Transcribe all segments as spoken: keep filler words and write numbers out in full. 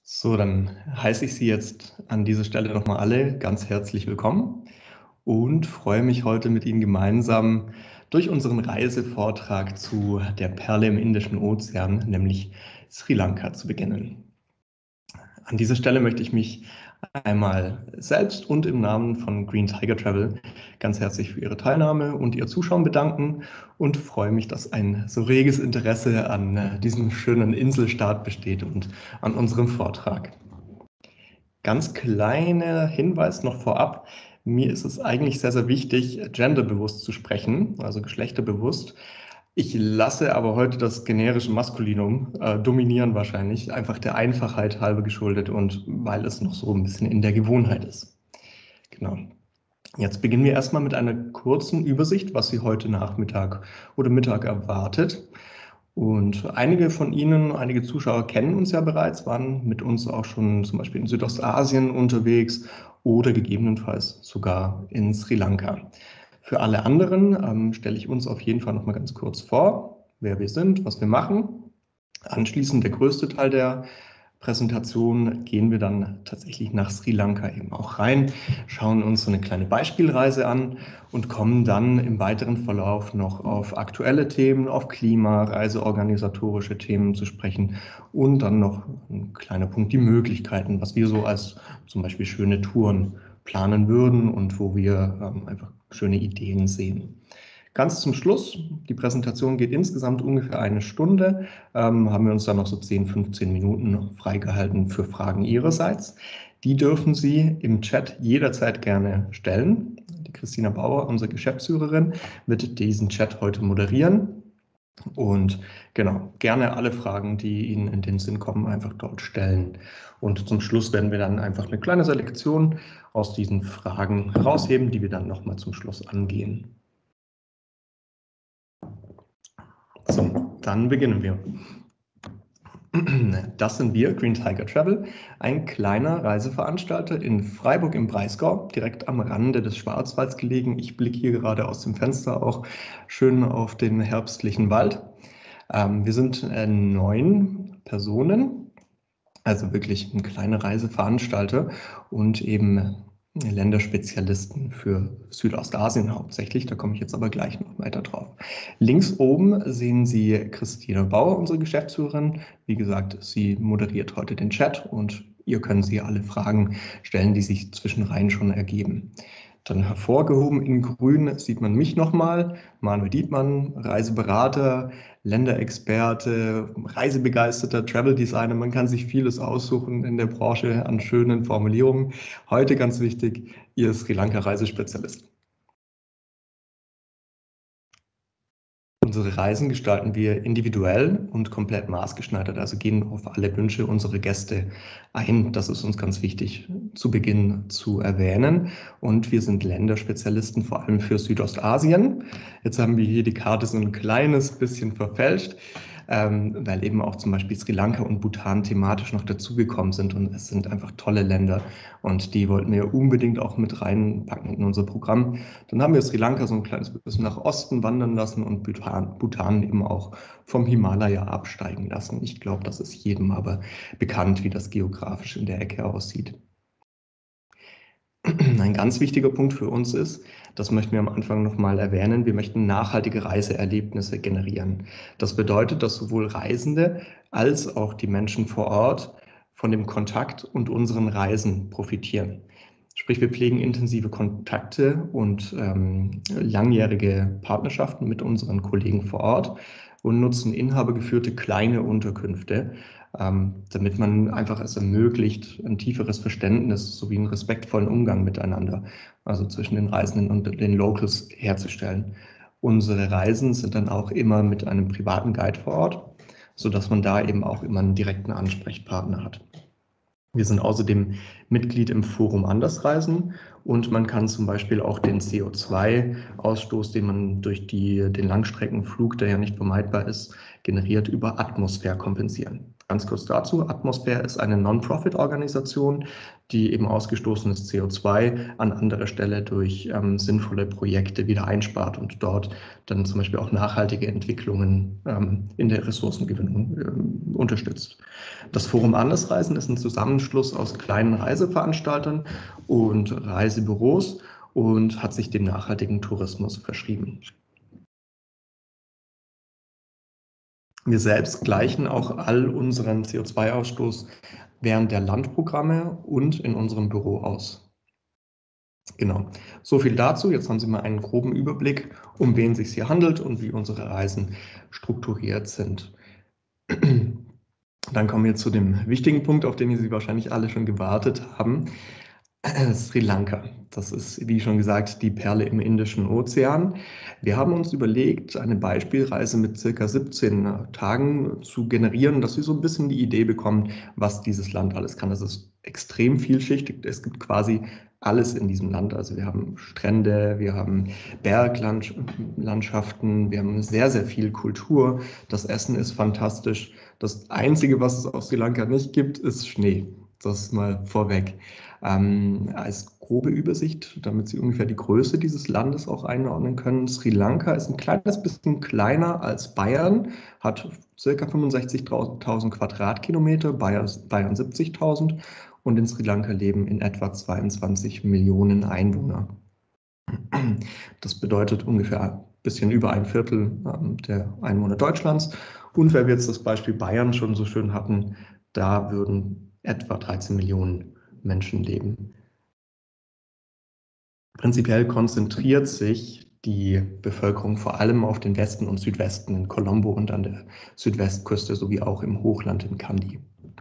So, dann heiße ich Sie jetzt an dieser Stelle noch mal alle ganz herzlich willkommen und freue mich heute mit Ihnen gemeinsam durch unseren Reisevortrag zu der Perle im Indischen Ozean, nämlich Sri Lanka, zu beginnen. An dieser Stelle möchte ich mich einmal selbst und im Namen von Green Tiger Travel ganz herzlich für Ihre Teilnahme und Ihr Zuschauen bedanken und freue mich, dass ein so reges Interesse an äh, diesem schönen Inselstaat besteht und an unserem Vortrag. Ganz kleiner Hinweis noch vorab. Mir ist es eigentlich sehr, sehr wichtig, genderbewusst zu sprechen, also geschlechterbewusst. Ich lasse aber heute das generische Maskulinum äh, dominieren wahrscheinlich, einfach der Einfachheit halber geschuldet und weil es noch so ein bisschen in der Gewohnheit ist. Genau. Jetzt beginnen wir erstmal mit einer kurzen Übersicht, was Sie heute Nachmittag oder Mittag erwartet. Und einige von Ihnen, einige Zuschauer kennen uns ja bereits, waren mit uns auch schon zum Beispiel in Südostasien unterwegs oder gegebenenfalls sogar in Sri Lanka. Für alle anderen ähm, stelle ich uns auf jeden Fall noch mal ganz kurz vor, wer wir sind, was wir machen. Anschließend der größte Teil der Präsentation gehen wir dann tatsächlich nach Sri Lanka eben auch rein, schauen uns so eine kleine Beispielreise an und kommen dann im weiteren Verlauf noch auf aktuelle Themen, auf Klima, reiseorganisatorische Themen zu sprechen und dann noch ein kleiner Punkt die Möglichkeiten, was wir so als zum Beispiel schöne Touren planen würden und wo wir ähm, einfach schöne Ideen sehen. Ganz zum Schluss, die Präsentation geht insgesamt ungefähr eine Stunde, ähm, haben wir uns dann noch so zehn, fünfzehn Minuten freigehalten für Fragen Ihrerseits. Die dürfen Sie im Chat jederzeit gerne stellen. Die Christina Bauer, unsere Geschäftsführerin, wird diesen Chat heute moderieren. Und genau, gerne alle Fragen, die Ihnen in den Sinn kommen, einfach dort stellen. Und zum Schluss werden wir dann einfach eine kleine Selektion aus diesen Fragen herausheben, die wir dann nochmal zum Schluss angehen. So, dann beginnen wir. Das sind wir, Green Tiger Travel, ein kleiner Reiseveranstalter in Freiburg im Breisgau, direkt am Rande des Schwarzwalds gelegen. Ich blicke hier gerade aus dem Fenster auch schön auf den herbstlichen Wald. Ähm, wir sind äh, neun Personen, also wirklich ein kleiner Reiseveranstalter und eben Länderspezialisten für Südostasien hauptsächlich. Da komme ich jetzt aber gleich noch weiter drauf. Links oben sehen Sie Christina Bauer, unsere Geschäftsführerin. Wie gesagt, sie moderiert heute den Chat und ihr könnt sie alle Fragen stellen, die sich zwischenrein schon ergeben. Dann hervorgehoben in grün sieht man mich nochmal, Manuel Dietmann, Reiseberater, Länderexperte, reisebegeisterter Travel Designer. Man kann sich vieles aussuchen in der Branche an schönen Formulierungen. Heute ganz wichtig, Ihr Sri Lanka Reisespezialist. Unsere Reisen gestalten wir individuell und komplett maßgeschneidert, also gehen auf alle Wünsche unserer Gäste ein. Das ist uns ganz wichtig zu Beginn zu erwähnen. Und wir sind Länderspezialisten, vor allem für Südostasien. Jetzt haben wir hier die Karte so ein kleines bisschen verfälscht, ähm, weil eben auch zum Beispiel Sri Lanka und Bhutan thematisch noch dazugekommen sind. Und es sind einfach tolle Länder und die wollten wir unbedingt auch mit reinpacken in unser Programm. Dann haben wir Sri Lanka so ein kleines bisschen nach Osten wandern lassen und Bhutan, Bhutan eben auch vom Himalaya absteigen lassen. Ich glaube, das ist jedem aber bekannt, wie das geografisch in der Ecke aussieht. Ein ganz wichtiger Punkt für uns ist, das möchten wir am Anfang nochmal erwähnen, wir möchten nachhaltige Reiseerlebnisse generieren. Das bedeutet, dass sowohl Reisende als auch die Menschen vor Ort von dem Kontakt und unseren Reisen profitieren. Sprich, wir pflegen intensive Kontakte und ähm, langjährige Partnerschaften mit unseren Kollegen vor Ort und nutzen inhabergeführte kleine Unterkünfte, ähm, damit man einfach es ermöglicht, ein tieferes Verständnis sowie einen respektvollen Umgang miteinander, also zwischen den Reisenden und den Locals herzustellen. Unsere Reisen sind dann auch immer mit einem privaten Guide vor Ort, sodass man da eben auch immer einen direkten Ansprechpartner hat. Wir sind außerdem Mitglied im Forum Andersreisen und man kann zum Beispiel auch den C O zwei Ausstoß, den man durch die, den Langstreckenflug, der ja nicht vermeidbar ist, generiert über Atmosphäre kompensieren. Ganz kurz dazu, Atmosphäre ist eine Non-Profit-Organisation, die eben ausgestoßenes C O zwei an anderer Stelle durch ähm, sinnvolle Projekte wieder einspart und dort dann zum Beispiel auch nachhaltige Entwicklungen ähm, in der Ressourcengewinnung ähm, unterstützt. Das Forum Andersreisen ist ein Zusammenschluss aus kleinen Reiseveranstaltern und Reisebüros und hat sich dem nachhaltigen Tourismus verschrieben. Wir selbst gleichen auch all unseren C O zwei Ausstoß während der Landprogramme und in unserem Büro aus. Genau, so viel dazu. Jetzt haben Sie mal einen groben Überblick, um wen es sich hier handelt und wie unsere Reisen strukturiert sind. Dann kommen wir zu dem wichtigen Punkt, auf den Sie wahrscheinlich alle schon gewartet haben. Sri Lanka. Das ist, wie schon gesagt, die Perle im Indischen Ozean. Wir haben uns überlegt, eine Beispielreise mit circa siebzehn Tagen zu generieren, dass Sie so ein bisschen die Idee bekommen, was dieses Land alles kann. Es ist extrem vielschichtig. Es gibt quasi alles in diesem Land. Also wir haben Strände, wir haben Berglandschaften, wir haben sehr, sehr viel Kultur. Das Essen ist fantastisch. Das Einzige, was es auf Sri Lanka nicht gibt, ist Schnee. Das mal vorweg. Ähm, als grobe Übersicht, damit Sie ungefähr die Größe dieses Landes auch einordnen können. Sri Lanka ist ein kleines bisschen kleiner als Bayern, hat ca. fünfundsechzigtausend Quadratkilometer, Bayern, Bayern siebzigtausend und in Sri Lanka leben in etwa zweiundzwanzig Millionen Einwohner. Das bedeutet ungefähr ein bisschen über ein Viertel ähm, der Einwohner Deutschlands. Und weil wir jetzt das Beispiel Bayern schon so schön hatten, da würden etwa dreizehn Millionen Menschen leben. Prinzipiell konzentriert sich die Bevölkerung vor allem auf den Westen und Südwesten in Colombo und an der Südwestküste sowie auch im Hochland in Kandy.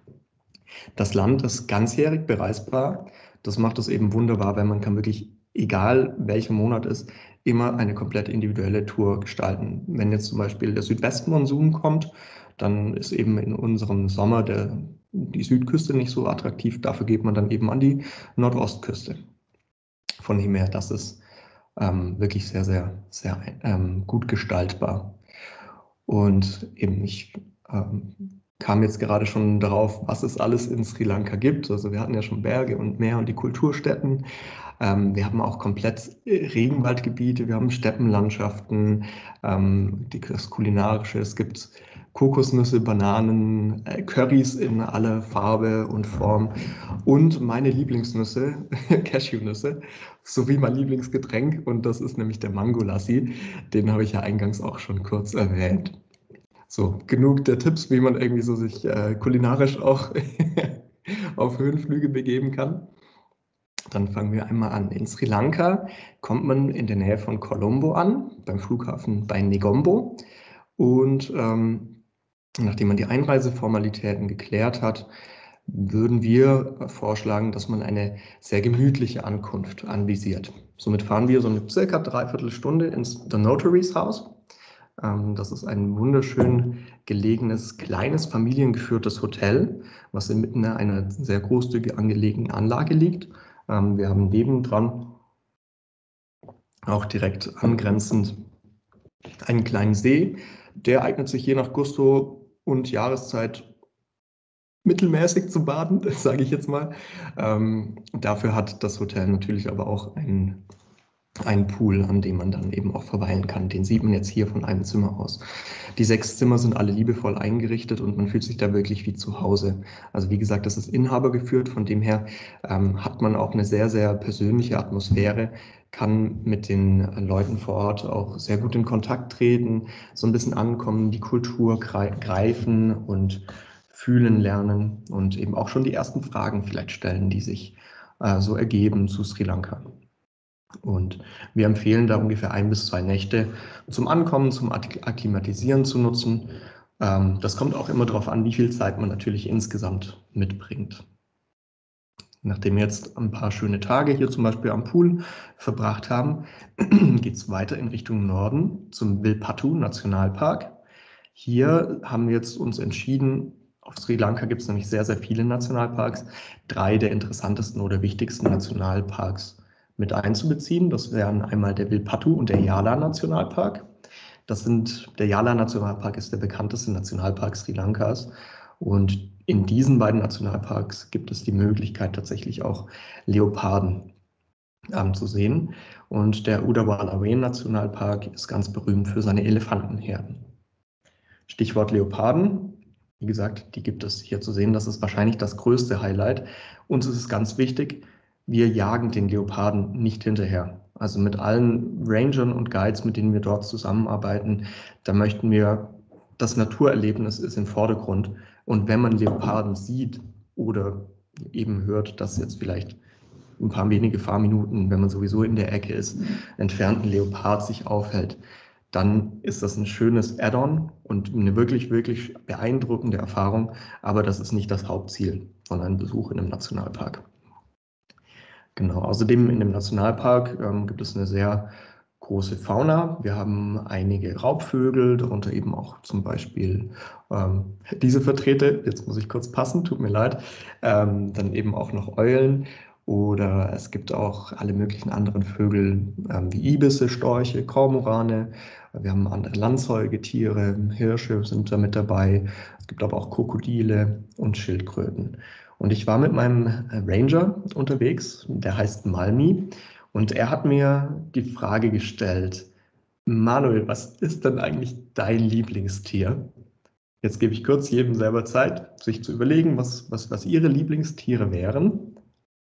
Das Land ist ganzjährig bereisbar. Das macht es eben wunderbar, weil man kann wirklich, egal welcher Monat ist, immer eine komplett individuelle Tour gestalten. Wenn jetzt zum Beispiel der Südwestmonsun kommt, dann ist eben in unserem Sommer der, die Südküste nicht so attraktiv. Dafür geht man dann eben an die Nordostküste. Von dem her, das ist ähm, wirklich sehr, sehr, sehr ähm, gut gestaltbar. Und eben, ich ähm, kam jetzt gerade schon darauf, was es alles in Sri Lanka gibt. Also wir hatten ja schon Berge und Meer und die Kulturstätten. Ähm, wir haben auch komplett Regenwaldgebiete, wir haben Steppenlandschaften, ähm, die, das Kulinarische. Es gibt Kokosnüsse, Bananen, äh, Currys in aller Farbe und Form und meine Lieblingsnüsse, Cashewnüsse, sowie mein Lieblingsgetränk und das ist nämlich der Mango-Lassi. Den habe ich ja eingangs auch schon kurz erwähnt. So, genug der Tipps, wie man irgendwie so sich äh, kulinarisch auch auf Höhenflüge begeben kann. Dann fangen wir einmal an. In Sri Lanka kommt man in der Nähe von Colombo an, beim Flughafen bei Negombo. Und ähm, nachdem man die Einreiseformalitäten geklärt hat, würden wir vorschlagen, dass man eine sehr gemütliche Ankunft anvisiert. Somit fahren wir so eine circa dreiviertel Stunde ins The Notary's House. Das ist ein wunderschön gelegenes, kleines, familiengeführtes Hotel, was inmitten einer sehr großzügig angelegenen Anlage liegt. Wir haben nebendran auch direkt angrenzend einen kleinen See. Der eignet sich je nach Gusto und Jahreszeit mittelmäßig zu baden, sage ich jetzt mal. Ähm, dafür hat das Hotel natürlich aber auch einen, einen Pool, an dem man dann eben auch verweilen kann. Den sieht man jetzt hier von einem Zimmer aus. Die sechs Zimmer sind alle liebevoll eingerichtet und man fühlt sich da wirklich wie zu Hause. Also wie gesagt, das ist Inhaber geführt, von dem her ähm, hat man auch eine sehr, sehr persönliche Atmosphäre, kann mit den Leuten vor Ort auch sehr gut in Kontakt treten, so ein bisschen ankommen, die Kultur greifen und fühlen lernen und eben auch schon die ersten Fragen vielleicht stellen, die sich äh, so ergeben zu Sri Lanka. Und wir empfehlen da ungefähr ein bis zwei Nächte zum Ankommen, zum Akklimatisieren zu nutzen. Ähm, das kommt auch immer darauf an, wie viel Zeit man natürlich insgesamt mitbringt. Nachdem wir jetzt ein paar schöne Tage hier zum Beispiel am Pool verbracht haben, geht es weiter in Richtung Norden zum Vilpattu Nationalpark. Hier haben wir jetzt uns entschieden, auf Sri Lanka gibt es nämlich sehr, sehr viele Nationalparks, drei der interessantesten oder wichtigsten Nationalparks mit einzubeziehen. Das wären einmal der Vilpattu und der Yala Nationalpark. Das sind, der Yala-Nationalpark ist der bekannteste Nationalpark Sri Lankas. Und in diesen beiden Nationalparks gibt es die Möglichkeit, tatsächlich auch Leoparden ähm, zu sehen. Und der Udawalawen-Nationalpark ist ganz berühmt für seine Elefantenherden. Stichwort Leoparden. Wie gesagt, die gibt es hier zu sehen. Das ist wahrscheinlich das größte Highlight. Uns ist es ganz wichtig, wir jagen den Leoparden nicht hinterher. Also mit allen Rangern und Guides, mit denen wir dort zusammenarbeiten, da möchten wir, das Naturerlebnis ist im Vordergrund. Und wenn man Leoparden sieht oder eben hört, dass jetzt vielleicht ein paar wenige Fahrminuten, wenn man sowieso in der Ecke ist, entfernt ein Leopard sich aufhält, dann ist das ein schönes Add-on und eine wirklich, wirklich beeindruckende Erfahrung, aber das ist nicht das Hauptziel von einem Besuch in einem Nationalpark. Genau, außerdem in dem Nationalpark ähm, gibt es eine sehr große Fauna. Wir haben einige Raubvögel, darunter eben auch zum Beispiel ähm, diese Vertreter, jetzt muss ich kurz passen, tut mir leid, ähm, dann eben auch noch Eulen. Oder es gibt auch alle möglichen anderen Vögel, ähm, wie Ibisse, Storche, Kormorane. Wir haben andere Landsäugetiere, Hirsche sind da mit dabei. Es gibt aber auch Krokodile und Schildkröten. Und ich war mit meinem Ranger unterwegs, der heißt Malmi. Und er hat mir die Frage gestellt, Manuel, was ist denn eigentlich dein Lieblingstier? Jetzt gebe ich kurz jedem selber Zeit, sich zu überlegen, was, was, was ihre Lieblingstiere wären.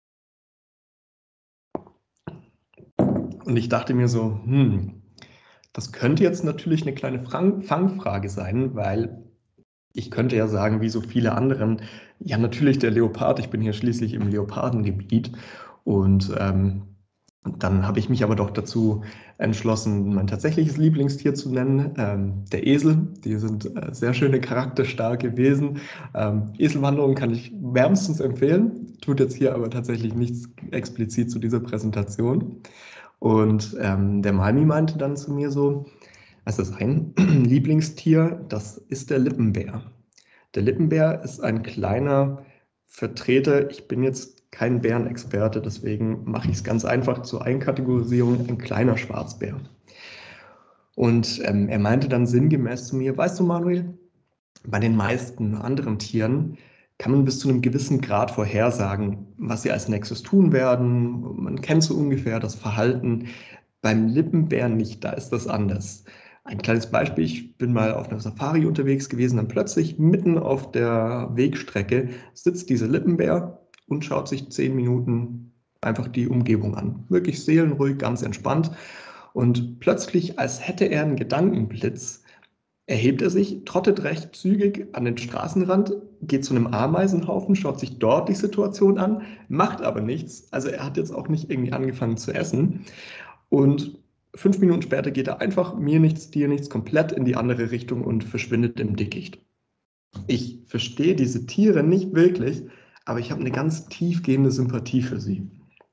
Und ich dachte mir so, hm, das könnte jetzt natürlich eine kleine Fangfrage sein, weil ich könnte ja sagen, wie so viele anderen, ja natürlich der Leopard, ich bin hier schließlich im Leopardengebiet. Und ähm, dann habe ich mich aber doch dazu entschlossen, mein tatsächliches Lieblingstier zu nennen, ähm, der Esel. Die sind äh, sehr schöne, charakterstarke Wesen. Ähm, Eselwanderung kann ich wärmstens empfehlen, tut jetzt hier aber tatsächlich nichts explizit zu dieser Präsentation. Und ähm, der Malmi meinte dann zu mir so, also sein Lieblingstier, das ist der Lippenbär. Der Lippenbär ist ein kleiner Vertreter. Ich bin jetzt kein Bärenexperte, deswegen mache ich es ganz einfach zur Einkategorisierung, ein kleiner Schwarzbär. Und ähm, er meinte dann sinngemäß zu mir, weißt du, Manuel, bei den meisten anderen Tieren kann man bis zu einem gewissen Grad vorhersagen, was sie als nächstes tun werden. Man kennt so ungefähr das Verhalten. Beim Lippenbär nicht, da ist das anders. Ein kleines Beispiel, ich bin mal auf einer Safari unterwegs gewesen, dann plötzlich mitten auf der Wegstrecke sitzt dieser Lippenbär und schaut sich zehn Minuten einfach die Umgebung an. Wirklich seelenruhig, ganz entspannt. Und plötzlich, als hätte er einen Gedankenblitz, erhebt er sich, trottet recht zügig an den Straßenrand, geht zu einem Ameisenhaufen, schaut sich dort die Situation an, macht aber nichts. Also er hat jetzt auch nicht irgendwie angefangen zu essen. Und fünf Minuten später geht er einfach, mir nichts, dir nichts, komplett in die andere Richtung und verschwindet im Dickicht. Ich verstehe diese Tiere nicht wirklich, aber ich habe eine ganz tiefgehende Sympathie für sie.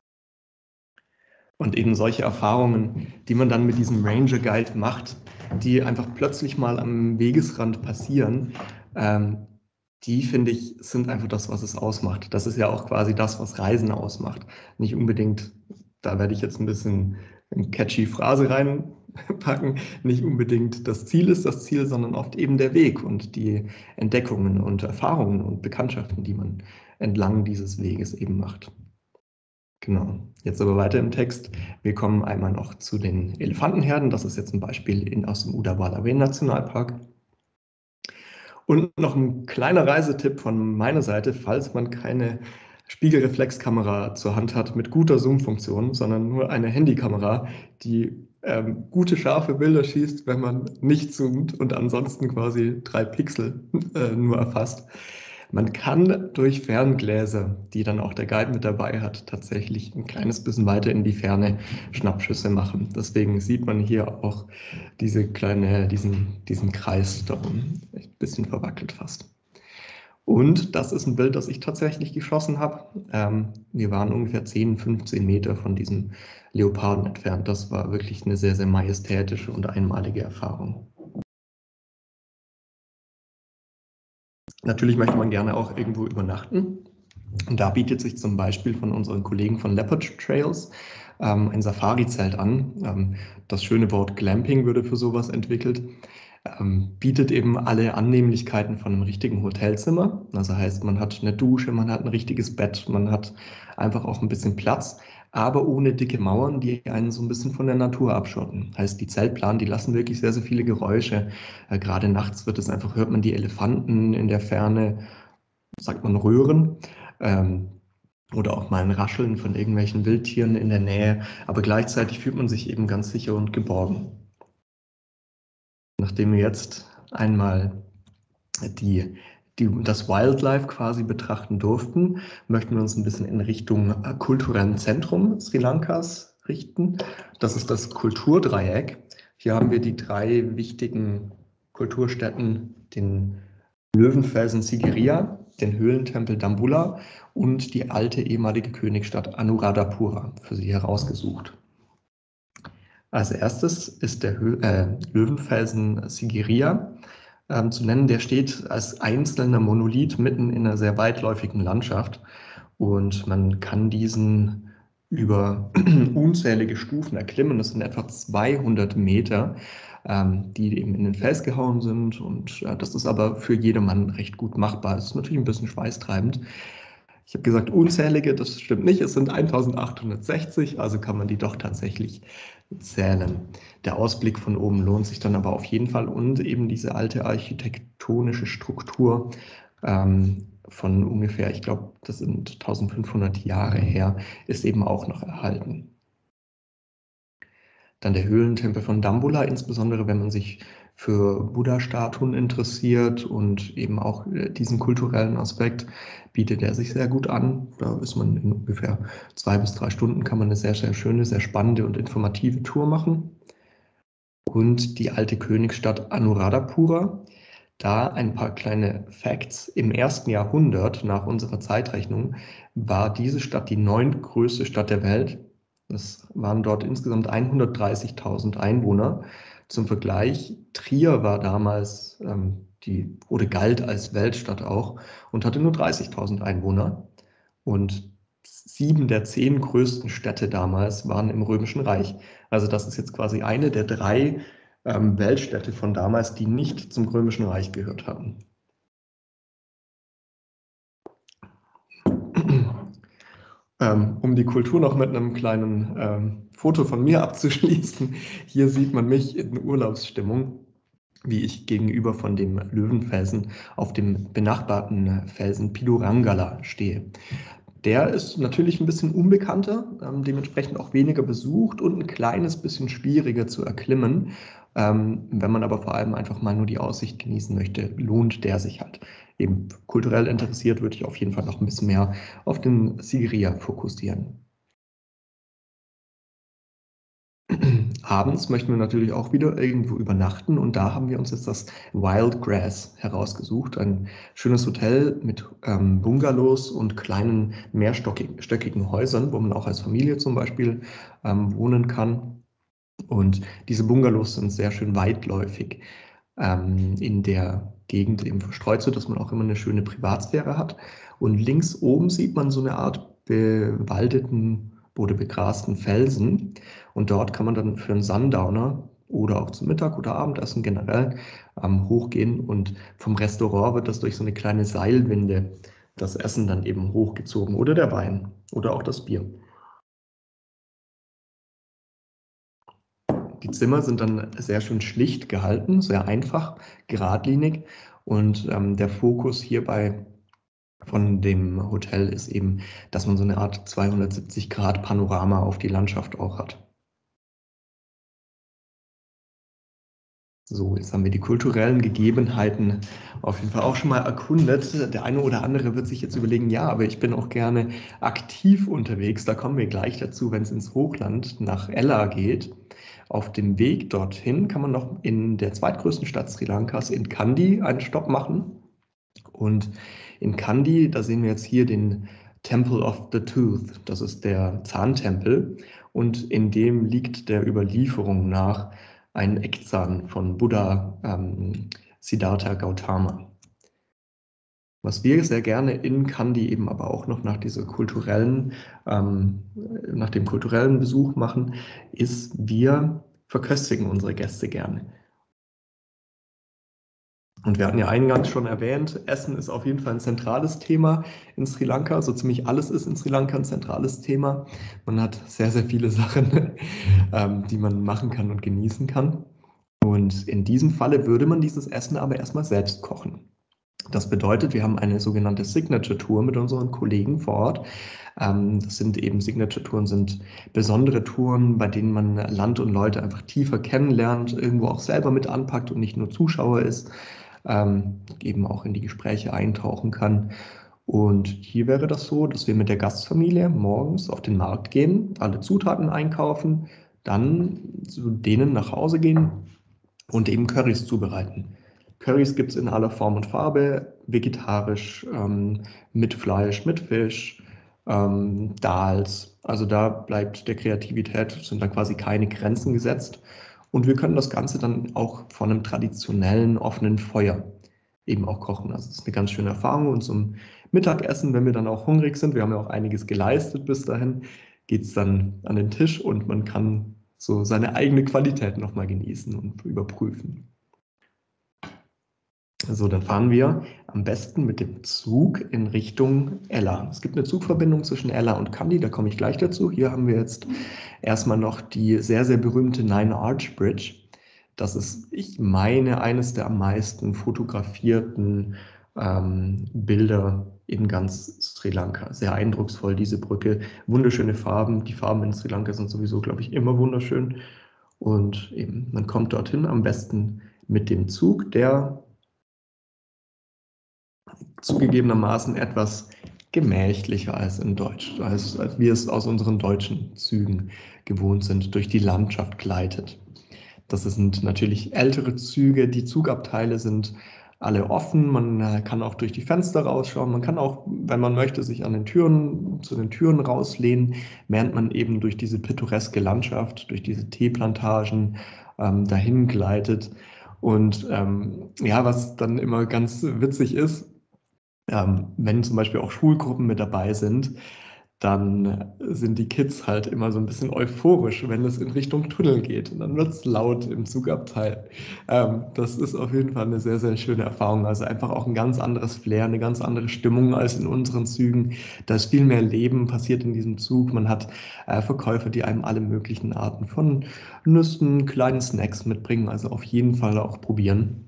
Und eben solche Erfahrungen, die man dann mit diesem Ranger Guide macht, die einfach plötzlich mal am Wegesrand passieren, ähm, die, finde ich, sind einfach das, was es ausmacht. Das ist ja auch quasi das, was Reisen ausmacht. Nicht unbedingt, da werde ich jetzt ein bisschen eine catchy Phrase reinpacken, nicht unbedingt das Ziel ist das Ziel, sondern oft eben der Weg und die Entdeckungen und Erfahrungen und Bekanntschaften, die man entlang dieses Weges eben macht. Genau, jetzt aber weiter im Text. Wir kommen einmal noch zu den Elefantenherden. Das ist jetzt ein Beispiel in, aus dem Udawalawen-Nationalpark. Und noch ein kleiner Reisetipp von meiner Seite, falls man keine Spiegelreflexkamera zur Hand hat mit guter Zoom-Funktion, sondern nur eine Handykamera, die ähm, gute, scharfe Bilder schießt, wenn man nicht zoomt und ansonsten quasi drei Pixel äh, nur erfasst. Man kann durch Ferngläser, die dann auch der Guide mit dabei hat, tatsächlich ein kleines bisschen weiter in die Ferne Schnappschüsse machen. Deswegen sieht man hier auch diese kleine, diesen, diesen Kreis darum, ein bisschen verwackelt fast. Und das ist ein Bild, das ich tatsächlich geschossen habe. Ähm, wir waren ungefähr zehn, fünfzehn Meter von diesem Leoparden entfernt. Das war wirklich eine sehr, sehr majestätische und einmalige Erfahrung. Natürlich möchte man gerne auch irgendwo übernachten. Und da bietet sich zum Beispiel von unseren Kollegen von Leopard Trails ähm, ein Safari-Zelt an. Ähm, das schöne Wort Glamping würde für sowas entwickelt. Ähm, bietet eben alle Annehmlichkeiten von einem richtigen Hotelzimmer. Also heißt, man hat eine Dusche, man hat ein richtiges Bett, man hat einfach auch ein bisschen Platz, aber ohne dicke Mauern, die einen so ein bisschen von der Natur abschotten. Heißt, die Zeltplanen, die lassen wirklich sehr, sehr viele Geräusche. Äh, gerade nachts wird es einfach, hört man die Elefanten in der Ferne, sagt man Röhren. Ähm, oder auch mal ein Rascheln von irgendwelchen Wildtieren in der Nähe, aber gleichzeitig fühlt man sich eben ganz sicher und geborgen. Nachdem wir jetzt einmal die, die, das Wildlife quasi betrachten durften, möchten wir uns ein bisschen in Richtung äh, kulturellen Zentrum Sri Lankas richten. Das ist das Kulturdreieck. Hier haben wir die drei wichtigen Kulturstätten, den Löwenfelsen Sigiriya, den Höhlentempel Dambulla und die alte ehemalige Königsstadt Anuradhapura für Sie herausgesucht. Als erstes ist der Hö äh, Löwenfelsen Sigiriya ähm, zu nennen. Der steht als einzelner Monolith mitten in einer sehr weitläufigen Landschaft und man kann diesen über unzählige Stufen erklimmen. Das sind etwa zweihundert Meter, ähm, die eben in den Fels gehauen sind und äh, das ist aber für jedermann recht gut machbar. Es ist natürlich ein bisschen schweißtreibend. Ich habe gesagt unzählige, das stimmt nicht, es sind eintausendachthundertsechzig, also kann man die doch tatsächlich zählen. Der Ausblick von oben lohnt sich dann aber auf jeden Fall und eben diese alte architektonische Struktur ähm, von ungefähr, ich glaube, das sind eintausendfünfhundert Jahre her, ist eben auch noch erhalten. Dann der Höhlentempel von Dambulla, insbesondere wenn man sich für Buddha-Statuen interessiert und eben auch diesen kulturellen Aspekt, bietet er sich sehr gut an. Da ist man in ungefähr zwei bis drei Stunden, kann man eine sehr, sehr schöne, sehr spannende und informative Tour machen. Und die alte Königsstadt Anuradhapura, da ein paar kleine Facts. Im ersten Jahrhundert nach unserer Zeitrechnung war diese Stadt die neuntgrößte Stadt der Welt. Es waren dort insgesamt hundertdreißigtausend Einwohner. Zum Vergleich, Trier war damals, ähm, die oder galt als Weltstadt auch und hatte nur dreißigtausend Einwohner. Und sieben der zehn größten Städte damals waren im Römischen Reich. Also das ist jetzt quasi eine der drei ähm, Weltstädte von damals, die nicht zum Römischen Reich gehört haben. Ähm, um die Kultur noch mit einem kleinen ähm, Foto von mir abzuschließen. Hier sieht man mich in Urlaubsstimmung, wie ich gegenüber von dem Löwenfelsen auf dem benachbarten Felsen Pidurangala stehe. Der ist natürlich ein bisschen unbekannter, ähm, dementsprechend auch weniger besucht und ein kleines bisschen schwieriger zu erklimmen. Ähm, wenn man aber vor allem einfach mal nur die Aussicht genießen möchte, lohnt der sich halt. Eben kulturell interessiert würde ich auf jeden Fall noch ein bisschen mehr auf den Sigiriya fokussieren. Abends möchten wir natürlich auch wieder irgendwo übernachten und da haben wir uns jetzt das Wild Grass herausgesucht. Ein schönes Hotel mit ähm, Bungalows und kleinen mehrstöckigen Häusern, wo man auch als Familie zum Beispiel ähm, wohnen kann. Und diese Bungalows sind sehr schön weitläufig ähm, in der Gegend eben verstreut, so dass man auch immer eine schöne Privatsphäre hat. Und links oben sieht man so eine Art bewaldeten oder begrasten Felsen. Und dort kann man dann für einen Sundowner oder auch zum Mittag oder Abendessen generell ähm, hochgehen. Und vom Restaurant wird das durch so eine kleine Seilwinde das Essen dann eben hochgezogen oder der Wein oder auch das Bier. Die Zimmer sind dann sehr schön schlicht gehalten, sehr einfach, geradlinig. Und ähm, der Fokus hierbei von dem Hotel ist eben, dass man so eine Art zweihundertsiebzig Grad Panorama auf die Landschaft auch hat. So, jetzt haben wir die kulturellen Gegebenheiten auf jeden Fall auch schon mal erkundet. Der eine oder andere wird sich jetzt überlegen, ja, aber ich bin auch gerne aktiv unterwegs. Da kommen wir gleich dazu, wenn es ins Hochland nach Ella geht. Auf dem Weg dorthin kann man noch in der zweitgrößten Stadt Sri Lankas, in Kandy, einen Stopp machen. Und in Kandy, da sehen wir jetzt hier den Temple of the Tooth. Das ist der Zahntempel. Und in dem liegt der Überlieferung nach ein Eckzahn von Buddha ähm, Siddhartha Gautama. Was wir sehr gerne in Kandy eben aber auch noch nach dieser kulturellen, ähm, nach dem kulturellen Besuch machen, ist, wir verköstigen unsere Gäste gerne. Und wir hatten ja eingangs schon erwähnt, Essen ist auf jeden Fall ein zentrales Thema in Sri Lanka. So ziemlich alles ist in Sri Lanka ein zentrales Thema. Man hat sehr, sehr viele Sachen, ähm, die man machen kann und genießen kann. Und in diesem Falle würde man dieses Essen aber erstmal selbst kochen. Das bedeutet, wir haben eine sogenannte Signature Tour mit unseren Kollegen vor Ort. Ähm, das sind eben Signature Touren, sind besondere Touren, bei denen man Land und Leute einfach tiefer kennenlernt, irgendwo auch selber mit anpackt und nicht nur Zuschauer ist, ähm, eben auch in die Gespräche eintauchen kann. Und hier wäre das so, dass wir mit der Gastfamilie morgens auf den Markt gehen, alle Zutaten einkaufen, dann zu denen nach Hause gehen und eben Currys zubereiten. Currys gibt es in aller Form und Farbe, vegetarisch, ähm, mit Fleisch, mit Fisch, ähm, Dals. Also da bleibt der Kreativität, sind da quasi keine Grenzen gesetzt. Und wir können das Ganze dann auch von einem traditionellen offenen Feuer eben auch kochen. Also es ist eine ganz schöne Erfahrung. Und zum Mittagessen, wenn wir dann auch hungrig sind, wir haben ja auch einiges geleistet bis dahin, geht es dann an den Tisch und man kann so seine eigene Qualität nochmal genießen und überprüfen. So, dann fahren wir am besten mit dem Zug in Richtung Ella. Es gibt eine Zugverbindung zwischen Ella und Kandy, da komme ich gleich dazu. Hier haben wir jetzt erstmal noch die sehr, sehr berühmte Nine Arch Bridge. Das ist, ich meine, eines der am meisten fotografierten ähm, Bilder in ganz Sri Lanka. Sehr eindrucksvoll, diese Brücke. Wunderschöne Farben. Die Farben in Sri Lanka sind sowieso, glaube ich, immer wunderschön. Und eben, man kommt dorthin am besten mit dem Zug, der zugegebenermaßen etwas gemächlicher als in Deutsch, als, als wir es aus unseren deutschen Zügen gewohnt sind, durch die Landschaft gleitet. Das sind natürlich ältere Züge, die Zugabteile sind alle offen, man kann auch durch die Fenster rausschauen, man kann auch, wenn man möchte, sich an den Türen, zu den Türen rauslehnen, während man eben durch diese pittoreske Landschaft, durch diese Teeplantagen ähm, dahin gleitet. Und ähm, ja, was dann immer ganz witzig ist, ähm, wenn zum Beispiel auch Schulgruppen mit dabei sind, dann sind die Kids halt immer so ein bisschen euphorisch, wenn es in Richtung Tunnel geht. Und dann wird es laut im Zugabteil. Ähm, das ist auf jeden Fall eine sehr, sehr schöne Erfahrung. Also einfach auch ein ganz anderes Flair, eine ganz andere Stimmung als in unseren Zügen. Da ist viel mehr Leben passiert in diesem Zug. Man hat äh, Verkäufer, die einem alle möglichen Arten von Nüssen, kleinen Snacks mitbringen. Also auf jeden Fall auch probieren.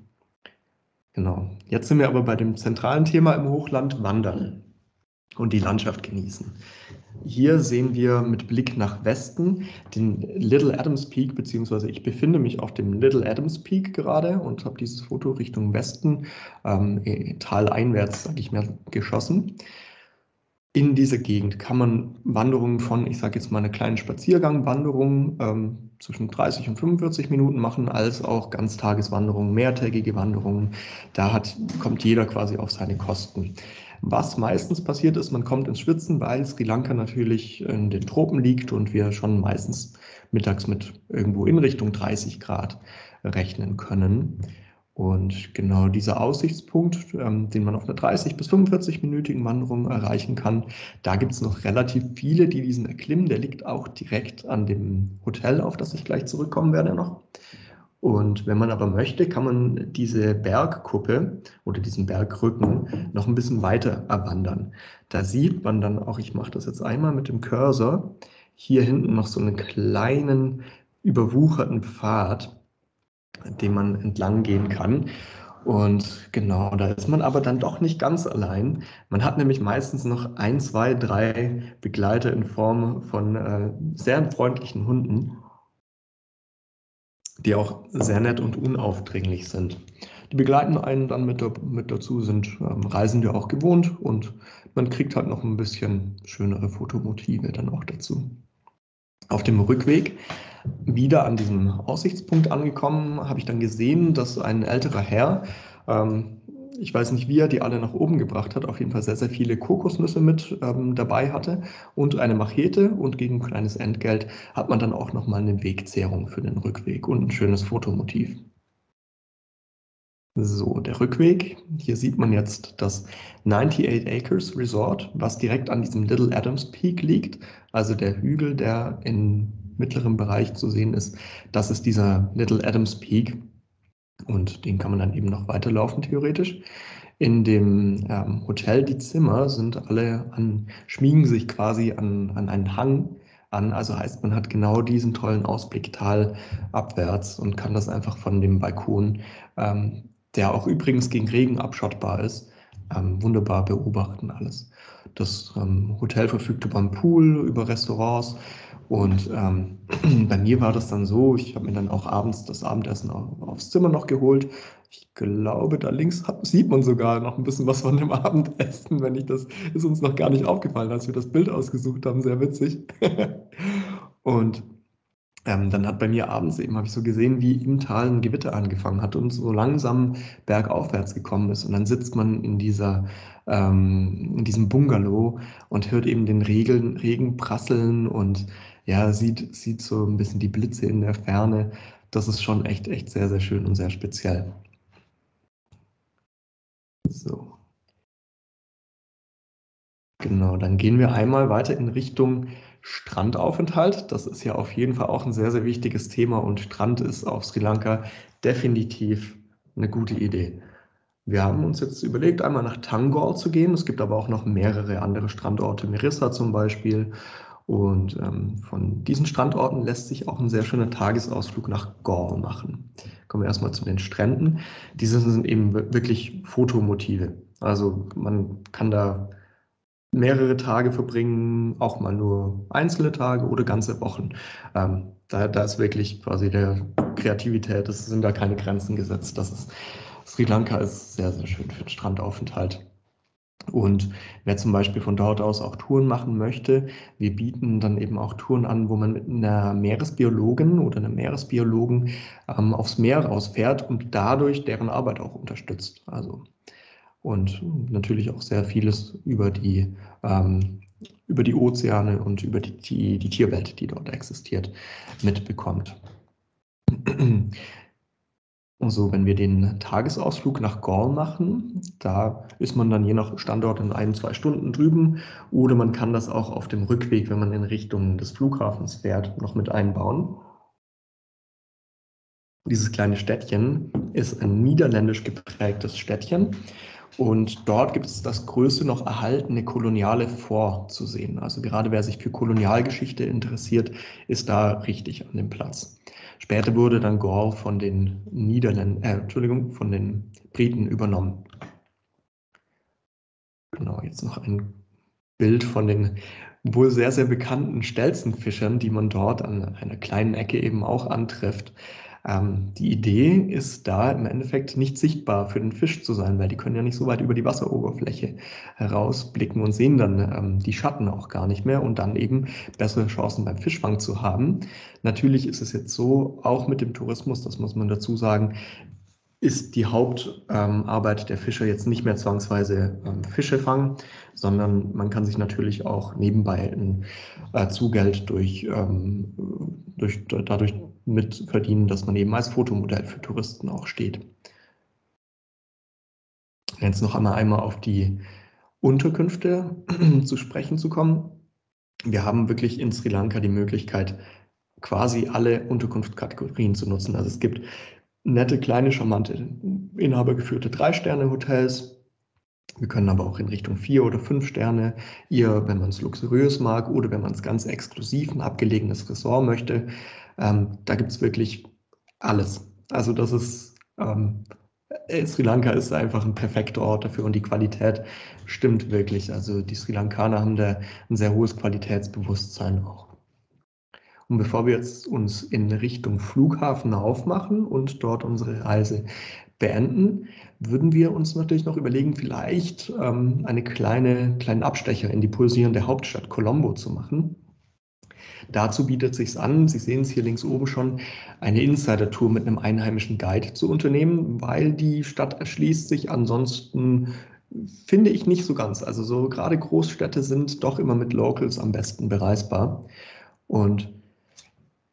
Genau. Jetzt sind wir aber bei dem zentralen Thema im Hochland, Wandern und die Landschaft genießen. Hier sehen wir mit Blick nach Westen den Little Adams Peak, beziehungsweise ich befinde mich auf dem Little Adams Peak gerade und habe dieses Foto Richtung Westen, ähm, taleinwärts, sage ich mal, geschossen. In dieser Gegend kann man Wanderungen von, ich sage jetzt mal eine kleine Spaziergangwanderung ähm, zwischen dreißig und fünfundvierzig Minuten machen, als auch Ganztageswanderungen, mehrtägige Wanderungen. Da hat, kommt jeder quasi auf seine Kosten. Was meistens passiert ist, man kommt ins Schwitzen, weil Sri Lanka natürlich in den Tropen liegt und wir schon meistens mittags mit irgendwo in Richtung dreißig Grad rechnen können. Und genau dieser Aussichtspunkt, ähm, den man auf einer dreißig bis fünfundvierzig-minütigen Wanderung erreichen kann, da gibt es noch relativ viele, die diesen erklimmen. Der liegt auch direkt an dem Hotel, auf das ich gleich zurückkommen werde noch. Und wenn man aber möchte, kann man diese Bergkuppe oder diesen Bergrücken noch ein bisschen weiter erwandern. Da sieht man dann auch, ich mache das jetzt einmal mit dem Cursor, hier hinten noch so einen kleinen überwucherten Pfad, den man entlang gehen kann. Und genau, da ist man aber dann doch nicht ganz allein. Man hat nämlich meistens noch ein, zwei, drei Begleiter in Form von äh, sehr freundlichen Hunden, die auch sehr nett und unaufdringlich sind. Die begleiten einen dann mit, mit dazu, sind ähm, Reisende auch gewohnt und man kriegt halt noch ein bisschen schönere Fotomotive dann auch dazu. Auf dem Rückweg wieder an diesem Aussichtspunkt angekommen, habe ich dann gesehen, dass ein älterer Herr, ähm, ich weiß nicht, wie er die alle nach oben gebracht hat, auf jeden Fall sehr, sehr viele Kokosnüsse mit ähm, dabei hatte und eine Machete, und gegen ein kleines Entgelt hat man dann auch nochmal eine Wegzehrung für den Rückweg und ein schönes Fotomotiv. So, der Rückweg. Hier sieht man jetzt das Ninety-Eight Acres Resort, was direkt an diesem Little Adams Peak liegt. Also der Hügel, der im mittleren Bereich zu sehen ist, das ist dieser Little Adams Peak. Und den kann man dann eben noch weiterlaufen, theoretisch. In dem ähm, Hotel, die Zimmer sind alle an, schmiegen sich quasi an, an einen Hang an. Also heißt, man hat genau diesen tollen Ausblick talabwärts und kann das einfach von dem Balkon, ähm, der auch übrigens gegen Regen abschottbar ist, ähm, wunderbar beobachten alles. Das ähm, Hotel verfügt über einen Pool, über Restaurants. Und ähm, bei mir war das dann so, ich habe mir dann auch abends das Abendessen auf, aufs Zimmer noch geholt. Ich glaube, da links hat, sieht man sogar noch ein bisschen was von dem Abendessen, wenn ich das, ist uns noch gar nicht aufgefallen, als wir das Bild ausgesucht haben, sehr witzig. Und ähm, dann hat bei mir abends eben, habe ich so gesehen, wie im Tal ein Gewitter angefangen hat und so langsam bergaufwärts gekommen ist. Und dann sitzt man in dieser, ähm, in diesem Bungalow und hört eben den Regen, Regen prasseln und ja, sieht, sieht so ein bisschen die Blitze in der Ferne. Das ist schon echt, echt sehr, sehr schön und sehr speziell. So, genau, dann gehen wir einmal weiter in Richtung Strandaufenthalt. Das ist ja auf jeden Fall auch ein sehr, sehr wichtiges Thema und Strand ist auf Sri Lanka definitiv eine gute Idee. Wir haben uns jetzt überlegt, einmal nach Tangor zu gehen. Es gibt aber auch noch mehrere andere Standorte, Mirissa zum Beispiel. Und ähm, von diesen Standorten lässt sich auch ein sehr schöner Tagesausflug nach Galle machen. Kommen wir erstmal zu den Stränden. Diese sind eben wirklich Fotomotive. Also man kann da mehrere Tage verbringen, auch mal nur einzelne Tage oder ganze Wochen. Ähm, da, da ist wirklich quasi der Kreativität, es sind da keine Grenzen gesetzt. Das ist, Sri Lanka ist sehr, sehr schön für den Strandaufenthalt. Und wer zum Beispiel von dort aus auch Touren machen möchte, wir bieten dann eben auch Touren an, wo man mit einer Meeresbiologin oder einem Meeresbiologen ähm, aufs Meer rausfährt und dadurch deren Arbeit auch unterstützt. Also und natürlich auch sehr vieles über die, ähm, über die Ozeane und über die, die, die Tierwelt, die dort existiert, mitbekommt. So, wenn wir den Tagesausflug nach Galle machen, da ist man dann je nach Standort in ein, zwei Stunden drüben oder man kann das auch auf dem Rückweg, wenn man in Richtung des Flughafens fährt, noch mit einbauen. Dieses kleine Städtchen ist ein niederländisch geprägtes Städtchen. Und dort gibt es das größte noch erhaltene koloniale Fort zu sehen. Also gerade wer sich für Kolonialgeschichte interessiert, ist da richtig an dem Platz. Später wurde dann Galle von den Niederländern, äh, Entschuldigung, von den Briten übernommen. Genau, jetzt noch ein Bild von den wohl sehr, sehr bekannten Stelzenfischern, die man dort an einer kleinen Ecke eben auch antrifft. Ähm, die Idee ist da im Endeffekt nicht sichtbar für den Fisch zu sein, weil die können ja nicht so weit über die Wasseroberfläche herausblicken und sehen dann ähm, die Schatten auch gar nicht mehr und dann eben bessere Chancen beim Fischfang zu haben. Natürlich ist es jetzt so, auch mit dem Tourismus, das muss man dazu sagen, ist die Hauptarbeit ähm, der Fischer jetzt nicht mehr zwangsweise ähm, Fische fangen, sondern man kann sich natürlich auch nebenbei ein äh, Zugeld durch, ähm, durch, dadurch mit verdienen, dass man eben als Fotomodell für Touristen auch steht. Jetzt noch einmal, einmal auf die Unterkünfte zu sprechen zu kommen. Wir haben wirklich in Sri Lanka die Möglichkeit, quasi alle Unterkunftskategorien zu nutzen. Also es gibt nette, kleine, charmante, inhabergeführte Drei-Sterne-Hotels. Wir können aber auch in Richtung vier oder fünf Sterne, eher, wenn man es luxuriös mag oder wenn man es ganz exklusiv, ein abgelegenes Ressort möchte. Ähm, da gibt es wirklich alles. Also das ist, ähm, Sri Lanka ist einfach ein perfekter Ort dafür und die Qualität stimmt wirklich. Also die Sri Lankaner haben da ein sehr hohes Qualitätsbewusstsein auch. Und bevor wir jetzt uns in Richtung Flughafen aufmachen und dort unsere Reise beenden, würden wir uns natürlich noch überlegen, vielleicht ähm, eine kleine, kleinen Abstecher in die pulsierende Hauptstadt Colombo zu machen. Dazu bietet es sich an, Sie sehen es hier links oben schon, eine Insider-Tour mit einem einheimischen Guide zu unternehmen, weil die Stadt erschließt sich ansonsten, finde ich, nicht so ganz. Also so gerade Großstädte sind doch immer mit Locals am besten bereisbar. Und